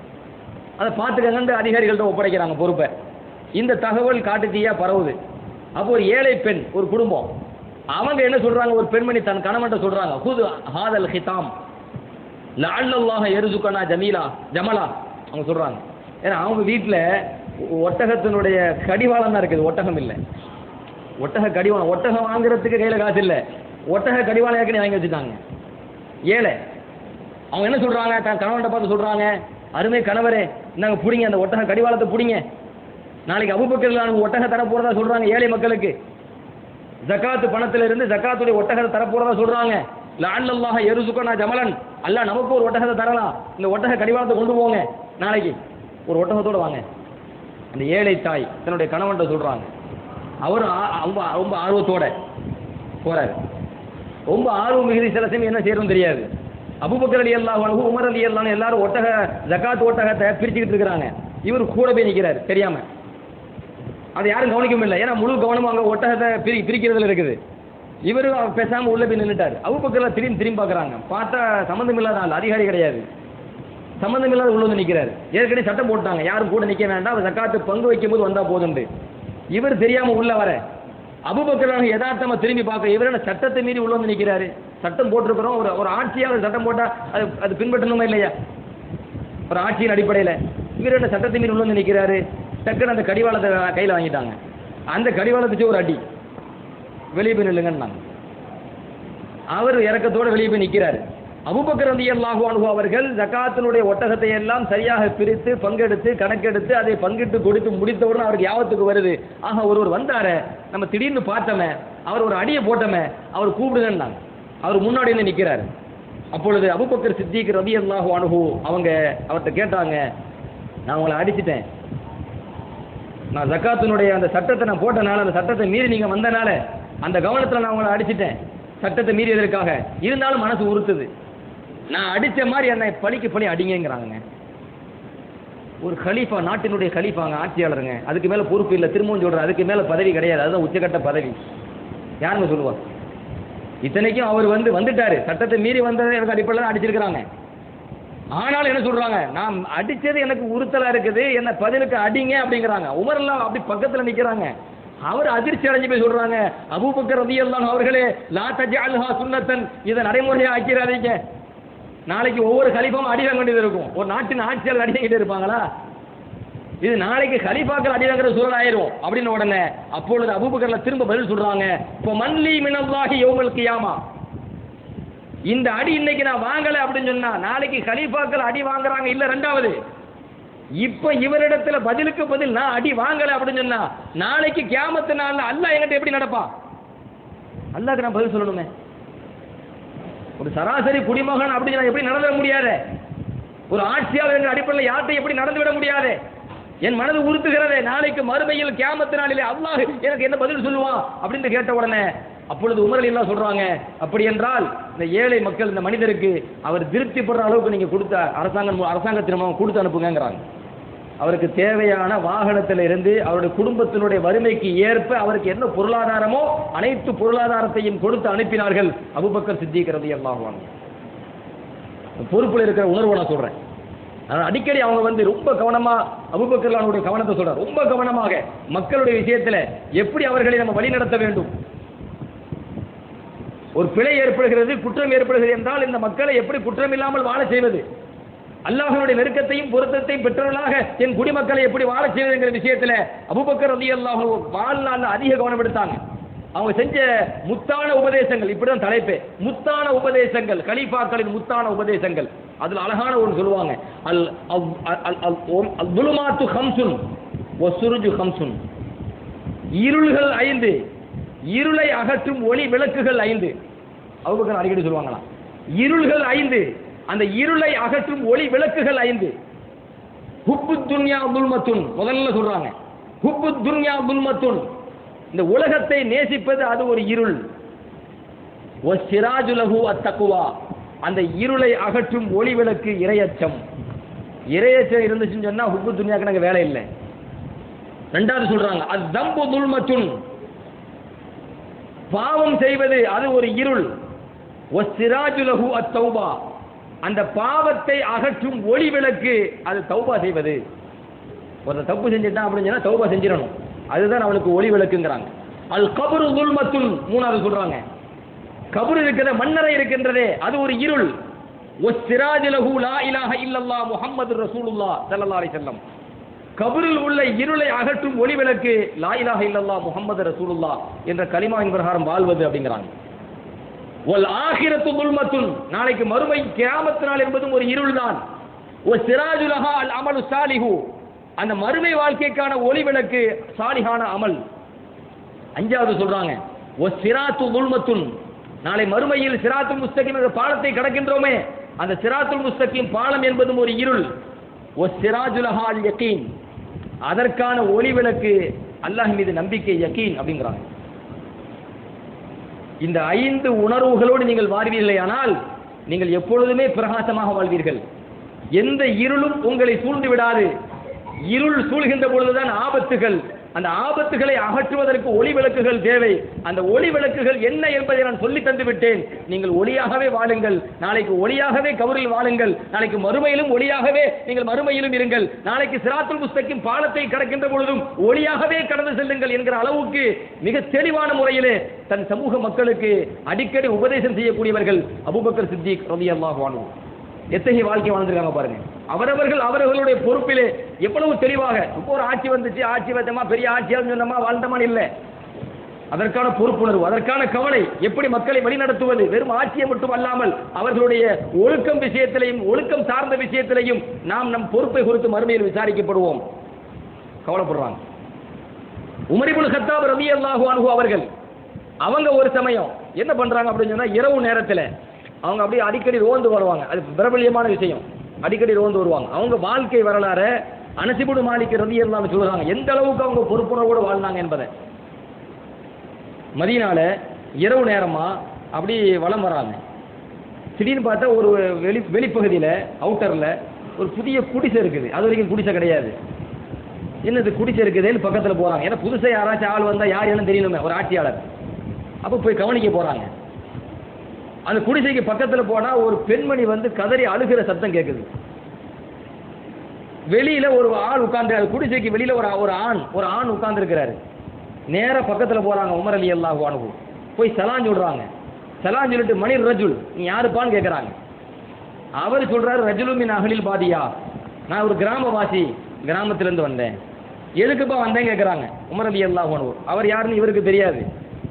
அதை பார்த்துக்கங்க அதிகாரிகள்ட்ட ஒப்படைக்கிறாங்க பொறுப்பை. இந்த தகவல் காட்டுத்தீயா பரவுது. அப்போ ஒரு ஏழை பெண், ஒரு குடும்பம், அவங்க என்ன சொல்றாங்க, ஒரு பெண்மணி தன் கணவன்ட்ட சொல்றாங்க, ஹுது ஹாதல் ஹிதாம் லஅல்லல்லாஹ யர்சுகனா ஜமீலா ஜமலா. அவங்க சொல்றாங்க, ஏன்னா அவங்க வீட்டில் ஒட்டகத்தினுடைய கடிவாளம் தான் இருக்குது, ஒட்டகம் இல்லை. ஒட்டக கடிவாளம், ஒட்டகம் வாங்குறதுக்கு கையில் காசு இல்லை, ஒட்டக கடிவாளம் ஏற்கனவே வாங்கி வச்சுட்டாங்க ஏழை. அவங்க என்ன சொல்றாங்க, தன் கணவன்கிட்ட பார்த்து சொல்றாங்க, அருமை கணவரே நாங்கள் பிடிங்க, அந்த ஒட்டக கடிவாளத்தை பிடிங்க, நாளைக்கு அபூபக்கர் அவங்க ஒட்டக தர போறதா சொல்றாங்க. ஏழை மக்களுக்கு ஜகாத்து பணத்துல இருந்து ஜகாத்துடைய ஒட்டகத்தை தர போறதா சொல்றாங்க. லஅல்லல்லாஹ யர்சுகனா ஜமலன், அல்லாஹ் நமக்கு ஒரு ஒட்டகத்தை தரலாம், இந்த ஒட்டக கடிவாளத்தை கொண்டு போங்க, நாளைக்கு ஒரு ஒட்டகத்தோடு வாங்க. அந்த ஏழை தாய் தன்னுடைய கணவன்கிட்ட சொல்றாங்க. அவர் ரொம்ப ரொம்ப ஆர்வத்தோட போறாரு. ரொம்ப ஆர்வம் மிகுதி சில சமயம் என்ன செய்யறதுன்னு தெரியாது. அபூபக்கர் ரலியல்லாஹு அன்ஹு, உமர் ரலியல்லாஹு அன்ஹு எல்லாரும் ஒட்டக ஜகாத் ஒட்டகத்தை பிரிச்சுக்கிட்டு இருக்கிறாங்க. இவர் கூட போய் நிற்கிறார் தெரியாம. அதை யாரும் கவனிக்கவும் இல்லை, ஏன்னா முழு கவனமும் அங்கே ஒட்டகத்தை பிரி பிரிக்கிறதுல இருக்குது. இவரு பேசாம உள்ள போய் நின்றுட்டார். அபூபக்கர் திரும்பி திரும்பி பார்க்குறாங்க, பார்த்தா சம்மந்தம் இல்லாத ஆள், அதிகாரி கிடையாது, சம்மந்தம் இல்லாத உள்ள வந்து நிற்கிறாரு. ஏற்கனவே சட்டம் போட்டாங்க, யாரும் கூட நிற்க வேண்டாம், ஜகாத்து பங்கு வைக்கும் போது வந்தா போதுண்டு. இவர் தெரியாம உள்ள வர அபூபக்கர் யதார்த்தமா திரும்பி பார்க்க, இவர் என்ன சட்டத்தை மீறி உள்ள வந்து நிற்கிறாரு. சட்டம் போட்டிருக்கிறோம், ஒரு ஒரு ஆட்சியாளர் சட்டம் போட்டா அது அது பின்பற்றணுமா இல்லையா, ஒரு ஆட்சியின் அடிப்படையில். இவர் என்ன சட்டத்தை மீறி உள்ள வந்து நிற்கிறாரு. டக்குன்னு அந்த கடிவாளத்தை கையில் வாங்கிட்டாங்க. அந்த கடிவாளத்துக்கு ஒரு அடி, வெளியே போய் நில்லுங்கன்னாங்க. அவர் இறக்கத்தோடு வெளியே போய் நிற்கிறாரு. அபூபக்கர் ரலியல்லாஹு அன்ஹு அவர்கள் ஜகாத்தினுடைய ஒட்டகத்தை எல்லாம் சரியாக பிரித்து பங்கெடுத்து கணக்கெடுத்து அதை பங்கிட்டு கொடுத்து முடித்தவுடன் அவருக்கு யாவத்துக்கு வருது, ஆக ஒருவர் வந்தார, நம்ம திடீர்னு பார்த்தோமே, அவர் ஒரு அடியை போட்டோமே, அவர் கூப்பிடுங்கன்னாங்க. அவர் முன்னாடி நிற்கிறாரு. அப்பொழுது அபூபக்கர் சித்திக் ரலியல்லாஹு அன்ஹு அவங்க அவர்கிட்ட கேட்டாங்க, நான் உங்களை அடிச்சிட்டேன், நான் ஜகாத்தினுடைய அந்த சட்டத்தை நான் போட்டனால, அந்த சட்டத்தை மீறி நீங்க வந்தனால அந்த கவனத்தில் நான் உங்களை அடிச்சிட்டேன், சட்டத்தை மீறியதற்காக. இருந்தாலும் மனசு உறுத்துது, நான் அடிச்ச மாதிரி என்னை பழிக்கு பழி அடிங்கிறாங்க. ஒரு கலீஃபா, நாட்டினுடைய கலீஃபாங்க, ஆட்சியாளருங்க, அதுக்கு மேல பொறுப்பு இல்லை, திரும்பவும் சொல்றேன், அதுக்கு மேல பதவி கிடையாது, அதுதான் உச்சகட்ட பதவி. யாருங்க சொல்லுவா? இத்தனைக்கும் அவர் வந்து வந்துட்டாரு, சட்டத்தை மீறி வந்ததை எனக்கு அடிப்படையில் அடிச்சிருக்கிறாங்க. ஆனாலும் என்ன சொல்றாங்க, நான் அடிச்சது எனக்கு உறுத்தலா இருக்குது, என்ன பதிலுக்கு அடிங்க அப்படிங்கிறாங்க. உமர் எல்லாம் அப்படி பக்கத்துல நிக்கிறாங்க. அவர் அதிர்ச்சி அடைஞ்சு போய் சொல்றாங்க, அபூபக்கர் ரலியல்லாஹு அவர்களே, லா தஜஅல்ஹா சுன்னத்தன், இதை நடைமுறையா ஆக்கிறாதீங்க. நாளைக்கு ஒவ்வொரு கலீஃபாவும் அடி வாங்க வேண்டியது இருக்கும். ஒரு நாட்டின் ஆட்சியாளர் அடி வாங்கிட்டு இருப்பாங்களா? இது நாளைக்கு கலீஃபாக்கள் அடி வாங்குற சூழல் ஆயிரும் அப்படின்னு உடனே அப்பொழுது அபூபக்கர்ல திரும்ப பதில் சொல்றாங்க, இப்போ மன்லி மினல்லாஹி யௌமல் கியாமா, இந்த அடி இன்னைக்கு நான் வாங்கல அப்படின்னு சொன்னா நாளைக்கு கலீஃபாக்கள் அடி வாங்குறாங்க இல்ல. ரெண்டாவது இப்ப இவரிடத்துல பதிலுக்கு பதில் நான் அடி வாங்கல அப்படின்னு சொன்னா நாளைக்கு கியாமத்து நாள்ல அல்லாஹ் என்கிட்ட எப்படி நடப்பா? அல்லாஹ்க்கு நான் பதில் சொல்லணுமே. ஒரு சராசரி குடிமகன் அப்படி நான் எப்படி நடந்துட முடியாது? ஒரு ஆட்சியாளர் என்ற அடிப்படையில் யார்கிட்ட எப்படி நடந்துவிட முடியாது? என் மனது உறுத்துகிறதே, நாளைக்கு மறுமையில் கியாமத்து நாளிலே அல்லாஹ் எனக்கு என்ன பதில் சொல்லுவான் அப்படின்னு கேட்ட உடனே அப்பொழுது உமர் ரலியல்லாஹு சொல்றாங்க, அப்படி என்றால் இந்த ஏழை மக்கள் இந்த மனிதருக்கு அவர் திருப்திப்படுற அளவுக்கு நீங்க கொடுத்த அரசாங்கம் அரசாங்கத்தின் கொடுத்து அனுப்புங்கிறாங்க. அவருக்கு தேவையான வாகனத்தில் இருந்து அவருடைய குடும்பத்தினுடைய வறுமைக்கு ஏற்ப அவருக்கு என்ன பொருளாதாரமோ அனைத்து பொருளாதாரத்தையும் கொடுத்து அனுப்பினார்கள் அபூபக்கர் சித்திக் ரலியல்லாஹு அன்ஹு. பொறுப்புல இருக்கிற உணர்வை நான் சொல்றேன். அடிக்கடி அவங்க வந்து ரொம்ப கவனமா அபூபக்கர் அவருடைய கவனத்தை சொல்றார். ரொம்ப கவனமாக மக்களுடைய விஷயத்துல எப்படி அவர்களை நம்ம வழி நடத்த வேண்டும். ஒரு பிழை ஏற்படுகிறது, குற்றம் ஏற்படுகிறது என்றால் இந்த மக்களை எப்படி குற்றம் இல்லாமல் வாழ செய்வது, அல்லாஹ்வுடைய நெருக்கத்தையும் பொருத்தத்தையும் பெற்றவர்களாக என் குடிமக்களை எப்படி வாழ செய்வது என்கிற விஷயத்துல அபூபக்கர் ரலியல்லாஹு வாழ்நாள் அதிக கவனம் எடுத்தாங்க. அவங்க செஞ்ச முத்தான உபதேசங்கள், இப்படிதான் தலைப்பே, முத்தான உபதேசங்கள், கலீஃபாக்களின் முத்தான உபதேசங்கள். அதுல அழகான ஒன்று சொல்லுவாங்க, அல் அல்-துலுமாத்து ஹம்சுன் வஸ்ஸுருஜு ஹம்சுன். இருள்கள் ஐந்து, இருளை அகற்றும் ஒளி விளக்குகள் ஐந்து. அபூபக்கர் அடிக்கடி சொல்லுவாங்களாம், இருள்கள் ஐந்து, அந்த இருளை அகற்றும் ஒளி விளக்குகள் ஐந்து. ஹுப்பு துன்யா துல்மத்துன், முதல்ல சொல்றாங்க ஹுப்பு துன்யா துல்மத்துன், இந்த உலகத்தை நேசிப்பது அது ஒரு இருள். வஸ்ஸிராஜு லஹு அத்தக்வா, அந்த இருளை அகற்றும் ஒளி விளக்கு இறையச்சம். இறையச்சம் இருந்துச்சுன்னு சொன்னா ஹுப்பு துன்யாக்கு நாங்க வேலை இல்லை. ரெண்டாவது சொல்றாங்க அஸ்ஸம்பு துல்மத்துன், பாவம் செய்வது அது ஒரு இருள். வஸ்ஸிராஜு லஹு அத்தௌபா, அந்த பாவத்தை அகற்றும் ஒளி விளக்கு அது தௌபா செய்வது. ஒரு தப்பு செஞ்சுட்டான் அப்படின்னு சொன்னா தௌபா செஞ்சிடணும், அதுதான் அவனுக்கு ஒளி விளக்குங்கிறாங்க. அல் கபரு துல்மத்துன், மூணாவது சொல்றாங்க கபர் இருக்கிற மண்ணறை இருக்கின்றதே அது ஒரு இருள். வஸ்ஸிராஜு லஹு லா இலாஹ இல்லல்லாஹ் முஹம்மது ரசூலுல்லாஹ் ஸல்லல்லாஹு அலைஹி வஸல்லம், கபரில் உள்ள இருளை அகற்றும் ஒளி விளக்கு லா இலாஹ இல்லல்லாஹ் முஹம்மது ரசூலுல்லாஹ் என்ற கலிமாவின் பிரகாரம் வாழ்வது அப்படிங்கிறாங்க. வல் ஆகிரத்து துல்மத்துன், நாளைக்கு மறுமை கியாமத் நாள் என்பதும் ஒரு இருள் தான். வஸ்ஸிராஜு லஹா அல் அமலு சாலிஹு, அந்த மறுமை வாழ்க்கைக்கான ஒளி விளக்கு சாலிஹான அமல். அஞ்சாவது சொல்றாங்க வஸ்ஸிராத்து துல்மத்துன், நாளை மறுமையில் சிராத்துல் முஸ்தகீம் என்ற பாலத்தை கடக்கின்றோமே அந்த சிராத்துல் முஸ்தகீம் பாலம் என்பதும் ஒரு இருள். வஸ்ஸிராஜு லஹா அல் யகீன், அதற்கான ஒளி விளக்கு அல்லாஹ் மீது நம்பிக்கை யகீன் அப்படிங்கிறாங்க. இந்த ஐந்து உணர்வுகளோடு நீங்கள் வாழ்வீர்களேயானால் நீங்கள் எப்பொழுதுமே பிரகாசமாக வாழ்வீர்கள். எந்த இருளும் உங்களை சூழ்ந்து விடாது. இருள் சூழ்கின்ற பொழுதுதான் ஆபத்துகள், அந்த ஆபத்துகளை அகற்றுவதற்கு ஒளி விளக்குகள் தேவை. அந்த ஒளி விளக்குகள் என்ன என்பதை நான் சொல்லி தந்து விட்டேன். நீங்கள் ஒளியாகவே வாழுங்கள், நாளைக்கு ஒளியாகவே கபரில் வாழுங்கள், நாளைக்கு மறுமையிலும் ஒளியாகவே நீங்கள் மறுமையிலும் இருங்கள், நாளைக்கு சிராத்துல் முஸ்தகீம் பாலத்தை கடக்கின்ற பொழுதும் ஒளியாகவே கடந்து செல்லுங்கள் என்கிற அளவுக்கு மிக தெளிவான முறையிலே தன் சமூக மக்களுக்கு அடிக்கடி உபதேசம் செய்யக்கூடியவர்கள் அபூபக்கர் சித்திக் ரலியல்லாஹு அன்ஹு. எத்தகைய வாழ்க்கை வாழ்ந்திருக்காங்க பாருங்க. அவரவர்கள் அவர்களுடைய பொறுப்பிலே எவ்வளவு தெளிவாக, இப்போ ஒரு ஆட்சி வந்துச்சு, ஆட்சி வச்சமா பெரிய ஆட்சியால் சொன்னமா வாழ்ந்தமான் இல்லை, அதற்கான பொறுப்புணர்வு, அதற்கான கவலை, எப்படி மக்களை வழிநடத்துவது, வெறும் ஆட்சியை மட்டும் அல்லாமல் அவர்களுடைய ஒழுக்கம் விஷயத்திலையும் ஒழுக்கம் சார்ந்த விஷயத்திலையும் நாம் நம் பொறுப்பை குறித்து மறுமையில் விசாரிக்கப்படுவோம் கவலைப்படுறாங்க. உமர் இப்னு கத்தாப் ரலியல்லாஹு அன்ஹு அவர்கள் அவங்க ஒரு சமயம் என்ன பண்றாங்க அப்படின்னு சொன்னா, இரவு நேரத்தில் அவங்க அப்படியே அடிக்கடி ரோந்து வருவாங்க. அது பிரபல்யமான விஷயம், அடிக்கடி ரோந்து வருவாங்க. அவங்க வாழ்க்கை வரலாறு அனஸ் இப்னு மாலிக் ரலியல்லாஹு அன்ஹு சொல்றாங்க எந்த அளவுக்கு அவங்க பொறுப்புணர்வோடு வாழ்ந்தாங்க என்பதை. மதீனால இரவு நேரமா அப்படி வலம் வராங்க. திடீர்னு பார்த்தா ஒரு வெளி வெளிப்பகுதியில் அவுட்டரில் ஒரு புதிய குடிசை இருக்குது. அது வரைக்கும் குடிசை கிடையாது. என்னது குடிசை இருக்குதுன்னு பக்கத்தில் போகிறாங்க. ஏன்னா புதுசாக யாராச்சும் ஆள் வந்தால் யார் என்ன தெரியணுமே, ஒரு ஆட்சியாளர். அப்போ போய் கவனிக்க போகிறாங்க. அந்த குடிசைக்கு பக்கத்தில் போனால் ஒரு பெண்மணி வந்து கதறி அழுகிற சத்தம் கேட்குது. வெளியில் ஒரு ஆள் உட்கார்ந்து, குடிசைக்கு வெளியில் ஒரு ஒரு ஆண் ஒரு ஆண் உட்கார்ந்துருக்கிறாரு. நேராக பக்கத்தில் போகிறாங்க. உமர் ரலியல்லாஹு அன்ஹு போய் சலான் சொல்கிறாங்க. சலான் சொல்லிட்டு மணிர் ரஜுல், நீ யாருப்பான்னு கேட்குறாங்க. அவர் சொல்கிறாரு, ரஜுலு மின் அஹ்லில் பாதியா, நான் ஒரு கிராமவாசி, கிராமத்திலேருந்து வந்தேன். எதுக்குப்பா வந்தேன் கேட்குறாங்க உமர் ரலியல்லாஹு அன்ஹு. அவர் யாருன்னு இவருக்கு தெரியாது.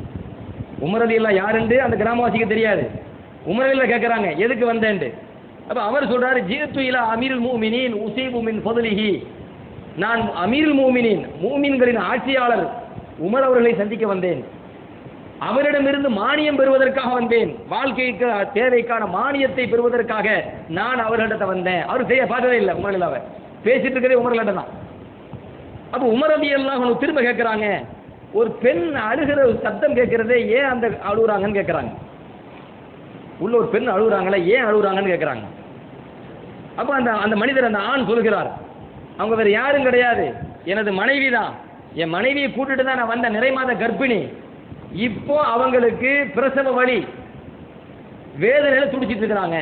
உமர் ரலியல்லாஹு யாருன்னு அந்த கிராமவாசிக்கு தெரியாது. உமர் ரலியல்லாஹு கேட்குறாங்க எதுக்கு வந்தேன்ட்டு. அப்ப அவர் சொல்றாரு ஜீத்து இலா அமீருல் மூமினீன் உஸீபு மின் ஃபத்லிஹி, நான் அமீருல் மூமினீன் மூமின்களின் ஆட்சியாளர் உமர் அவர்களை சந்திக்க வந்தேன், அவரிடமிருந்து மானியம் பெறுவதற்காக வந்தேன், வாழ்க்கைக்கு தேவைக்கான மானியத்தை பெறுவதற்காக நான் அவர்களிடத்தை வந்தேன். அவர் செய்ய பார்த்ததே இல்லை உமர் இல்லாம, பேசிட்டு இருக்கிறதே உமர்களிடம் தான். அப்போ உமர் ரலியல்லாஹு அன்ஹு திரும்ப கேட்கிறாங்க, ஒரு பெண் அழுகிற சத்தம் கேட்கிறதே ஏன் அந்த அழுகுறாங்கன்னு கேட்கிறாங்க. உள்ள ஒரு பெண் அழுகுறாங்களே ஏன் அழுகுறாங்கன்னு கேட்கிறாங்க. அப்போ அந்த அந்த மனிதர் அந்த ஆண் சொல்கிறார், அவங்க வேற யாரும் கிடையாது, எனது மனைவி தான், என் மனைவியை கூட்டிட்டு தான் நான் வந்த, நிறை மாத கர்ப்பிணி, இப்போ அவங்களுக்கு பிரசவ வலி, வேதனையில துடிச்சிட்டு இருக்கிறாங்க.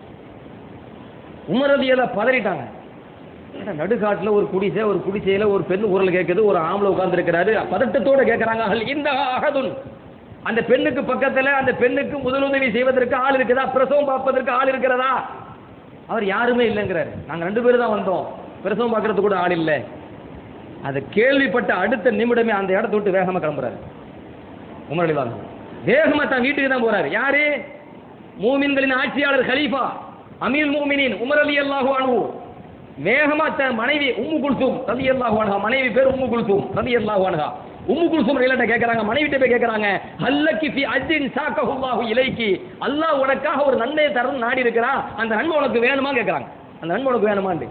உமர் ரலியல்லாஹு பதறிட்டாங்க. நடுக்காட்டுல ஒரு குடிசை, ஒரு குடிசையில ஒரு பெண் குரல் கேட்குது, ஒரு ஆம்பளை உட்கார்ந்து இருக்கிறாரு, பதட்டத்தோட கேட்கிறாங்க, இந்த அகதுன், அந்த பெண்ணுக்கு பக்கத்துல அந்த பெண்ணுக்கு முதலுதவி செய்வதற்கு ஆள் இருக்குதா, பிரசவம் பார்ப்பதற்கு ஆள் இருக்கிறதா? அவர் யாருமே இல்லைங்கிறாரு. நாங்க ரெண்டு பேரும் தான் வந்தோம், பிரசவம் பார்க்கறது கூட ஆள் இல்லை. அதை கேள்விப்பட்ட அடுத்த நிமிடமே அந்த இடத்த விட்டு வேகமா கிளம்புறாரு உமர் ரலியல்லாஹு அன்ஹு. வேகமா தான் வீட்டுக்கு தான் போறாரு. யாரு? மூமின்களின் ஆட்சியாளர் கலீஃபா அமீருல் மூமினீன் உமர் ரலியல்லாஹு அன்ஹு வேகமா தன் மனைவி உம்மு குல்சூம் ரலியல்லாஹு அன்ஹா, மனைவி பேர் உம்மு குல்சூம் ரலியல்லாஹு அன்ஹா, உம்மு குல்சூம் ரலியல்லாஹு கேக்குறாங்க, மனைவிட்ட போய் கேக்குறாங்க, ஹல்லகி ஃபி அஜ்ரின் சாக்கஹுல்லாஹு இலைக்கி, அல்லாஹ் உனக்காக ஒரு நன்மையை தரணும் நாடி இருக்கிறான், அந்த நன்மை உனக்கு வேணுமா கேக்குறாங்க. அந்த நன்மை உனக்கு வேணுமான்னு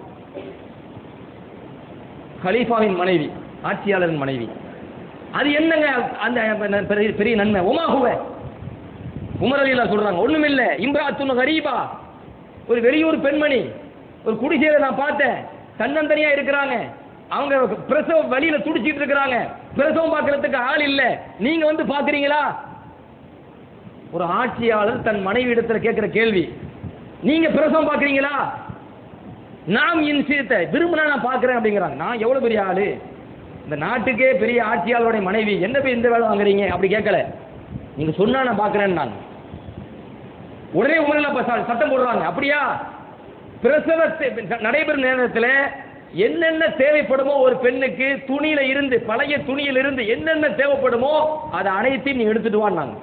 கலீஃபாவின் மனைவி, ஆட்சியாளரின் மனைவி, அது என்னங்க அந்த பெரிய நன்மை? உமாஹுவ உமர் ரலியல்லாஹு சொல்றாங்க, ஒண்ணும் இல்ல, இம்ராத்துன் கரீபா, ஒரு வெளியூர் பெண்மணி, ஒரு குடிசையில நான் பார்த்தேன், தன்னந்தனியா இருக்கிறாங்க, அவங்க பிரசவ வலியில துடிச்சிட்டு இருக்கிறாங்க, பிரசவம் பார்க்கறதுக்கு ஆள் இல்ல, நீங்க வந்து பாக்குறீங்களா? ஒரு ஆட்சியாளர் தன் மனைவி இடத்துல கேட்கிற கேள்வி, நீங்க பிரசவம் பார்க்கறீங்களா? நாம் என் சீத்தை விரும்பினா நான் பார்க்கிறேன் அப்படிங்கிறாங்க. நான் எவ்வளவு பெரிய ஆளு, இந்த நாட்டுக்கே பெரிய ஆட்சியாளருடைய மனைவி, என்ன போய் இந்த வேலை வாங்குறீங்க அப்படி கேட்கல, நீங்க சொன்னா நான் பார்க்கிறேன்னு. நான் உடனே உமரில் சட்டம் போடுறாங்க, அப்படியா? பிரசவத்தை நடைபெறும் நேரத்தில் என்னென்ன தேவைப்படுமோ ஒரு பெண்ணுக்கு, துணியில இருந்து, பழைய துணியில இருந்து என்னென்ன தேவைப்படுமோ அதை அனைத்தையும் நீ எடுத்துட்டு வாங்க.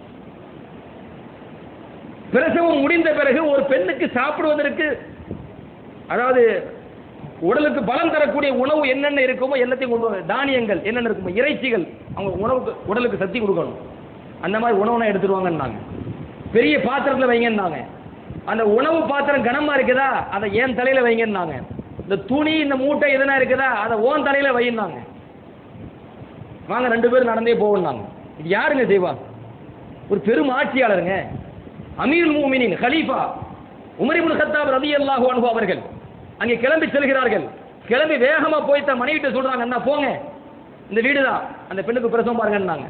பிரசவம் முடிந்த பிறகு ஒரு பெண்ணுக்கு சாப்பிடுவதற்கு, அதாவது உடலுக்கு பலம் தரக்கூடிய உணவு என்னென்ன இருக்குமோ எல்லாத்தையும் கொண்டு வந்து, தானியங்கள் என்னென்ன இருக்குமோ, இறைச்சிகள், அவங்க உணவுக்கு உடலுக்கு சக்தி கொடுக்கணும், அந்த மாதிரி உணவுனா எடுத்துருவாங்கன்னாங்க. பெரிய பாத்திரத்தில் வைங்கன்னாங்க. அந்த உணவு பாத்திரம் கனமா இருக்குதா அதை ஏன் தலையில வைங்கன்னாங்க. இந்த துணி இந்த மூட்டை எதனா இருக்குதா அதை ஓன் தலையில வையினாங்க. வாங்க ரெண்டு பேரும் நடந்தே போவோம்னாங்க. இது யாருங்க செய்வா? ஒரு பெரும் ஆட்சியாளருங்க, அமீருல் மூமினீன் கலீஃபா உமர் இப்னு கத்தாப் ரலியல்லாஹு அன்ஹு அவர்கள் அங்கே கிளம்பி செல்கிறார்கள். கிளம்பி வேகமா போய் தன் மனைவிட்ட சொல்றாங்க, அண்ணா போங்க, இந்த வீடு தான், அந்த பெண்ணுக்கு பிரசவம் பாருங்கன்னாங்க.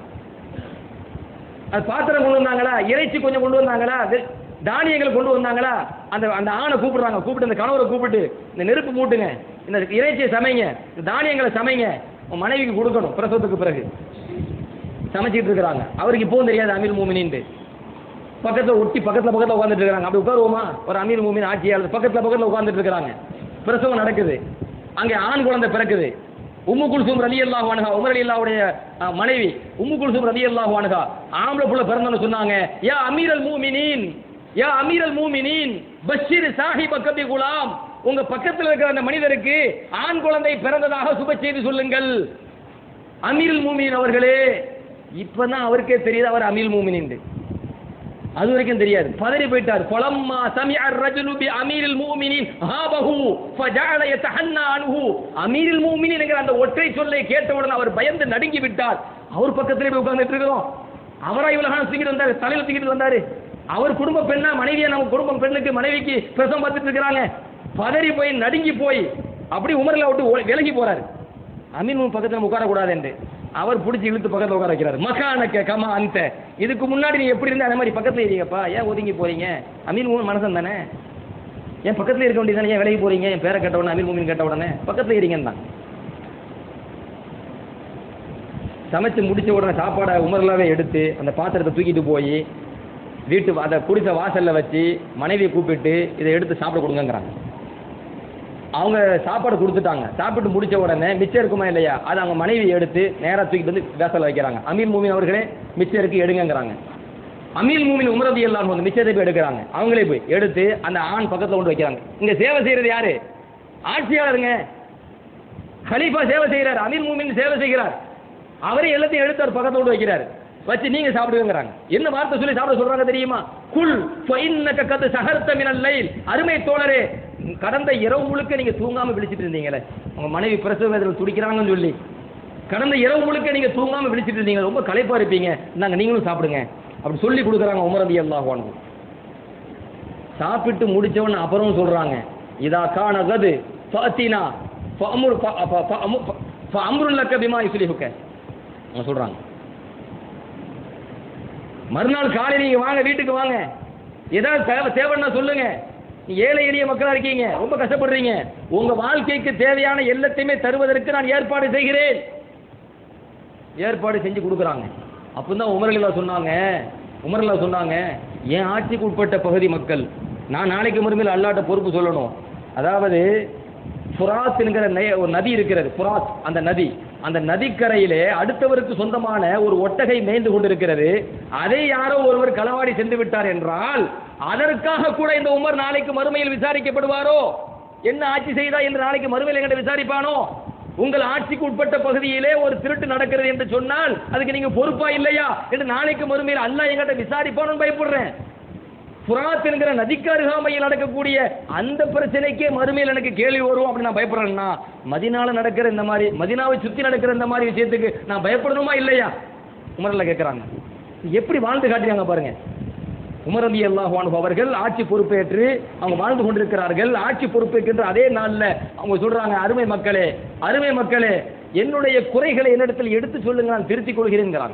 அது பாத்திரம் கொண்டு வந்தாங்களா, இறைச்சி கொஞ்சம் கொண்டு வந்தாங்களா, தானியங்கள் கொண்டு வந்தாங்களா, அந்த அந்த ஆணை கூப்பிடுறாங்க, கூப்பிட்டு அந்த கணவரை கூப்பிட்டு, இந்த நெருப்பு மூட்டுங்க, இந்த இறைச்சியை சமைங்க, இந்த தானியங்களை சமைங்க, உன் மனைவிக்கு கொடுக்கணும் பிரசவத்துக்கு பிறகு. சமைச்சிட்டு இருக்கிறாங்க. அவருக்கு இப்பவும் தெரியாது அமீருல் மூமினீன். பக்கத்துல ஒட்டி பக்கத்துல பக்கத்துல உட்காந்துட்டு இருக்காங்க. அப்படி உட்காருவோமா? ஒரு அமீருல் மூமினீன் ஆட்சியாளர் பக்கத்துல பக்கத்துல உட்காந்துட்டு இருக்காங்க. பிரசவம் நடக்குது, அங்கே ஆண் குழந்தை பிறக்குது. உம்மு குல்சூம் ரலியல்லாஹு அன்ஹா, உமர் ரலியல்லாஹுடைய மனைவி உம்மு குல்சூம் ரலியல்லாஹு அன்ஹா ஆம்பளை புள்ள பிறந்தன்னு சொன்னாங்க, யா அமீருல் மூமினீன், யா அமீருல் மூமினீன் பஷீர் சாஹிபக பி குலாம், உங்க பக்கத்தில் இருக்கிற அந்த மனிதருக்கு ஆண் குழந்தை பிறந்ததாக சுப செய்தி சொல்லுங்கள். அமீருல் மூமினீன் அவர்களே, இப்பதான் அவருக்கே தெரியுது அவர் அமீருல் மூமினீன், அது வரைக்கும் தெரியாது. பதறி போயிட்டார். ஃபலம்மா சமிஅ الرجل بأمير المؤمنين هابه فجعل يتحنى عنه, அமீருல் மூமினீன் என்கிற அந்த ஒற்றை சொல்லை கேட்டவுடன் அவர் பயந்து நடுங்கி விட்டார். அவர் பக்கத்திலே போய் உட்கார்ந்துட்டு இருக்கிறோம். அவரா இவ்வளவு காலம் தூக்கிட்டு வந்தாரு, தலையில தூக்கிட்டு வந்தாரு. அவர் குடும்ப பெண்ணா, மனைவியா, நம்ம குடும்பம் பெண்ணுக்கு மனைவிக்கு பிரசவம் பார்த்துட்டு இருக்கிறாங்க. பதறி போய் நடுங்கி போய் அப்படி உமர்ல விட்டு விலகி போறாரு. அமீர் பக்கத்தில் உட்கார கூடாது என்று அவர் பிடிச்சி இழுத்து பக்கத்தில் உட்கார வைக்கிறார். மகானக்க கமா அந்த, இதுக்கு முன்னாடி நீ எப்படி இருந்தா அதே மாதிரி பக்கத்தில் இருங்கப்பா, ஏன் ஒதுங்கி போறீங்க? அமீர் மூமின் மனசன் தானே, ஏன் பக்கத்தில் இருக்க வேண்டியதானே, ஏன் விலகி போறீங்க? என் பேரை கேட்ட உடனே, அமீர் மூமின் கேட்ட உடனே பக்கத்தில் இருங்கன்னு தான். சமைச்சு முடிச்ச உடனே சாப்பாடை உமர்லாவே எடுத்து அந்த பாத்திரத்தை தூக்கிட்டு போய் வீட்டு அதை குடிசை வாசல்ல வச்சு மனைவியை கூப்பிட்டு இதை எடுத்து சாப்பிட கொடுங்கங்கிறாங்க. அவங்க சாப்பாடு கொடுத்துட்டாங்க. சாப்பிட்டு முடிச்ச உடனே மிச்சம் இருக்குமா இல்லையா, அதை அவங்க மனைவி எடுத்து நேராக தூக்கிட்டு வந்து வேசல் வைக்கிறாங்க. அமீர் மூமின் அவர்களே மிச்சம் இருக்கு எடுங்கிறாங்க. அமீல் மூமின் உமர் ரலியல்லாஹு அன்ஹு மிச்சத்தை போய் எடுக்கிறாங்க. அவங்களே போய் எடுத்து அந்த ஆண் பக்கத்துல கொண்டு வைக்கிறாங்க. இங்க சேவை செய்யறது யாரு? ஆட்சியாளருங்க. கலீஃபா சேவை செய்யறாரு, அமீர் மூமின் சேவை செய்கிறார். அவரே எல்லாத்தையும் எடுத்து அவர் பக்கத்துல கொண்டு வைக்கிறாரு. வச்சு நீங்க சாப்பிடுங்கிறாங்க. என்ன வார்த்தை சொல்லி சாப்பிட சொல்றாங்க தெரியுமா? குல் ஃபஇன்னக கத் சஹர்த மினல் லைல். அருமை தோழரே, கடந்த இரவு முழுக்க நீங்க தூங்காம விழிச்சிட்டு இருந்தீங்களே, உங்க மனைவி பிரசவ வேதனையில் துடிக்கிறாங்கன்னு சொல்லி கடந்த இரவு முழுக்க நீங்க தூங்காம விழிச்சிட்டு இருந்தீங்க, ரொம்ப களைப்பா இருப்பீங்க, நாங்க நீங்களும் சாப்பிடுங்க அப்படி சொல்லி கொடுக்குறாங்க உமர் ரலியல்லாஹு அன்ஹு. சாப்பிட்டு முடிச்சவன் அப்புறம் சொல்றாங்க, இதா கான கது ஃபாத்தினா ஃபஅமுர் ஃபஅம்ருன் லக பிமா யுஸ்லிஹுக. அவங்க சொல்றாங்க, மறுநாள் காலை நீங்க வாங்க, வீட்டுக்கு வாங்க, ஏதாவது தேவை தேவைன்னா சொல்லுங்க. ஏழை எளிய மக்களா இருக்கீங்க, ரொம்ப கஷ்டப்படுறீங்க, உங்க வாழ்க்கைக்கு தேவையான எல்லாத்தையுமே தருவதற்கு நான் ஏற்பாடு செய்கிறேன். ஏற்பாடு செஞ்சு கொடுக்குறாங்க. அப்பதான் உமர்லா சொன்னாங்க உமர்லா சொன்னாங்க என் ஆட்சிக்கு உட்பட்ட பகுதி மக்கள், நான் நாளைக்கு மறுமையில் அல்லாட்ட பொறுப்பு சொல்லணும். அதாவது ஃபுராத் என்கிற ஒரு நதி இருக்கிறது, ஃபுராத் அந்த நதி, அந்த நதிக்கரையிலே அடுத்தவருக்கு சொந்தமான ஒரு ஒட்டகை மேய்ந்து கொண்டிருக்கிறது. அதை யாரோ ஒருவர் களவாடி சென்று விட்டார் என்றால் அதற்காக கூட இந்த உமர் நாளைக்கு மறுமையில் விசாரிக்கப்படுவாரோ? என்ன ஆட்சி செய்தா என்று நாளைக்கு மறுமையில் எங்கிட்ட விசாரிப்பானோ? உங்கள் ஆட்சிக்கு உட்பட்ட பகுதியிலே ஒரு திருட்டு நடக்கிறது என்று சொன்னால் அதுக்கு நீங்க பொறுப்பா இல்லையா என்று நாளைக்கு மறுமையில் அல்லாஹ் எங்கிட்ட விசாரிப்பானு பயப்படுறேன். ஃபுராத் என்கிற நதிக்கு அருகாமையில் நடக்கக்கூடிய அந்த பிரச்சனைக்கே மறுமையில் எனக்கு கேள்வி வரும் அப்படி நான் பயப்படுறேன்னா, மதினால நடக்கிற இந்த மாதிரி, மதினாவை சுத்தி நடக்கிற இந்த மாதிரி விஷயத்துக்கு நான் பயப்படணுமா இல்லையா? உமர்ல கேட்கிறாங்க. எப்படி வாழ்ந்து காட்டுறாங்க பாருங்க. உமர் ரலியல்லாஹு அன்ஹு அவர்கள் ஆட்சி பொறுப்பேற்று அவங்க வாழ்ந்து கொண்டிருக்கிறார்கள். ஆட்சி பொறுப்பேற்கின்ற அதே நாள்ல அவங்க சொல்றாங்க, அருமை மக்களே, அருமை மக்களே, என்னுடைய குறைகளை என்னிடத்தில் எடுத்து சொல்லுங்க, நான் திருத்திக் கொள்கிறேன்.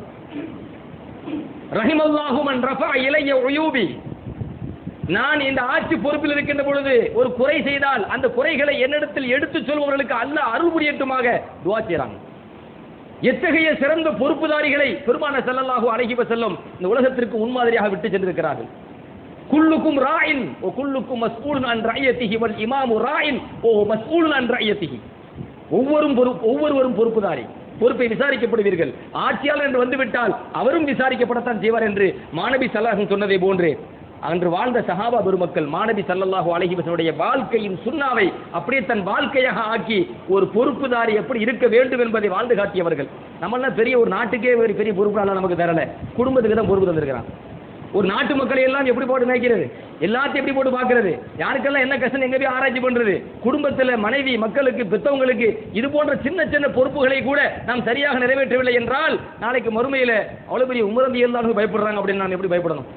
ரஹிமல்லாஹு மன் ரஃபஅ இலைய உயூபி. நான் இந்த ஆட்சி பொறுப்பில் இருக்கின்ற பொழுது ஒரு குறை செய்தால் அந்த குறைகளை என்னிடத்தில் எடுத்து சொல்பவர்களுக்கு அல்லாஹ் அருள் புரியட்டுமாக துஆ செய்றாங்க. எத்தகைய சிறந்த பொறுப்புதாரிகளை பெருமானார் ஸல்லல்லாஹு அலைஹி வஸல்லம் இந்த உலகத்திற்கு முன்மாதிரியாக விட்டு சென்றிருக்கிறார்கள். குல்லுக்கும் ராயின் வ குல்லுக்கும் மஸ்ஊலுன் அன் ரஅயத்திஹி வல் இமாமு ராயின் வ மஸ்ஊலுன் அன் ரஅயத்திஹி. ஒவ்வொருவரும் பொறுப்பு, ஒவ்வொருவரும் பொறுப்புதாரி, பொறுப்பை விசாரிக்கப்படுவீர்கள். ஆட்சியாளர் என்று வந்துவிட்டால் அவரும் விசாரிக்கப்படத்தான் செய்வார் என்று மாநபி ஸல்லல்லாஹு அலைஹி சொன்னதை போன்று அன்று வாழ்ந்த சஹாபா பெருமக்கள் மாநபி ஸல்லல்லாஹு அலைஹி வஸல்லுடைய வாழ்க்கையின் சுன்னாவை அப்படியே தன் வாழ்க்கையாக ஆக்கி ஒரு பொறுப்புதாரி எப்படி இருக்க வேண்டும் என்பதை வாழ்ந்து காட்டியவர்கள். நம்மளாம் பெரிய ஒரு நாட்டுக்கே ஒரு பெரிய பொறுப்புனால நமக்கு தரல, குடும்பத்துக்கு தான் பொறுப்பு தந்திருக்கிறான். ஒரு நாட்டு மக்களை எல்லாம் எப்படி போட்டு மேய்க்கிறது, எல்லாத்தையும் எப்படி போட்டு பார்க்கிறது, யாருக்கெல்லாம் என்ன கஷ்டம் எங்க போய் ஆராய்ச்சி பண்றது, குடும்பத்தில் மனைவி மக்களுக்கு பெற்றவங்களுக்கு இது போன்ற சின்ன சின்ன பொறுப்புகளை கூட நாம் சரியாக நிறைவேற்றவில்லை என்றால் நாளைக்கு மறுமையில அவ்வளவு பெரிய உமர் ரலியல்லாஹு அன்ஹு பயப்படுறாங்க அப்படின்னு நான் எப்படி பயப்படணும்?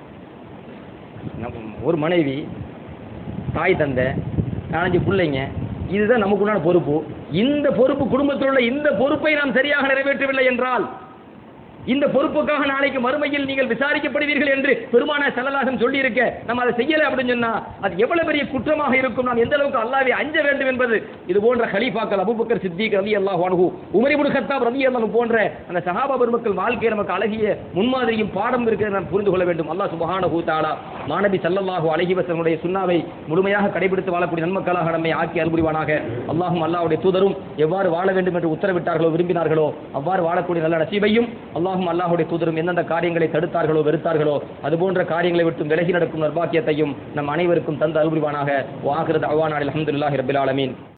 ஒரு மனைவி, தாய் தந்தை, நாலஞ்சு பிள்ளைங்க, இதுதான் நமக்குள்ளான பொறுப்பு. இந்த பொறுப்பு, குடும்பத்தில் உள்ள இந்த பொறுப்பை நாம் சரியாக நிறைவேற்றவில்லை என்றால் இந்த பொறுப்புக்காக நாளைக்கு மறுமையில் நீங்கள் விசாரிக்கப்படுவீர்கள் என்று பெருமானார் ஸல்லல்லாஹு அலைஹி வஸல்லம் சொல்லி இருக்க நம்ம அதை செய்யல அப்படின்னு சொன்னா அது எவ்வளவு பெரிய குற்றமாக இருக்கும். நாம் எந்த அளவுக்கு அல்லாஹ்வை அஞ்ச வேண்டும் என்பது இது போன்ற கலீஃபாக்கள் அபூபக்கர் சித்திக் ரலியல்லாஹு அன்ஹு, உமர் இப்னு கத்தாப் ரலியல்லாஹு அன்ஹு போன்ற அந்த சஹாபா பெருமக்கள் வாழ்க்கையை நமக்கு அழகிய முன்மாதிரியும் பாடம் இருக்கிறது நாம் புரிந்து கொள்ள வேண்டும். அல்லாஹ் சுப்ஹானஹு தஆலா மாநபி ஸல்லல்லாஹு அலைஹி வஸல்லம் சுன்னாவை முழுமையாக கடைபிடித்து வாழக்கூடிய நன்மக்களாக நம்மை ஆக்கி அருள்புரிவானாக. அல்லாஹும் அல்லாஹ்வுடைய தூதரும் எவ்வாறு வாழ வேண்டும் என்று உத்தரவிட்டார்களோ விரும்பினார்களோ அவ்வாறு வாழக்கூடிய நல்ல நசீபையும் அல்லாஹ் அல்லாஹ்வுடைய தூதரும் எந்தெந்த காரியங்களை தடுத்தார்களோ வெறுத்தார்களோ அதுபோன்ற காரியங்களை விட்டு விலகி நடக்கும் நற்பாக்கியத்தையும் நம் அனைவருக்கும் தந்து அருள்புரிவானாக. வ ஆகிரு தஅவானா அல்ஹம்துலில்லாஹி ரப்பில் ஆலமீன்.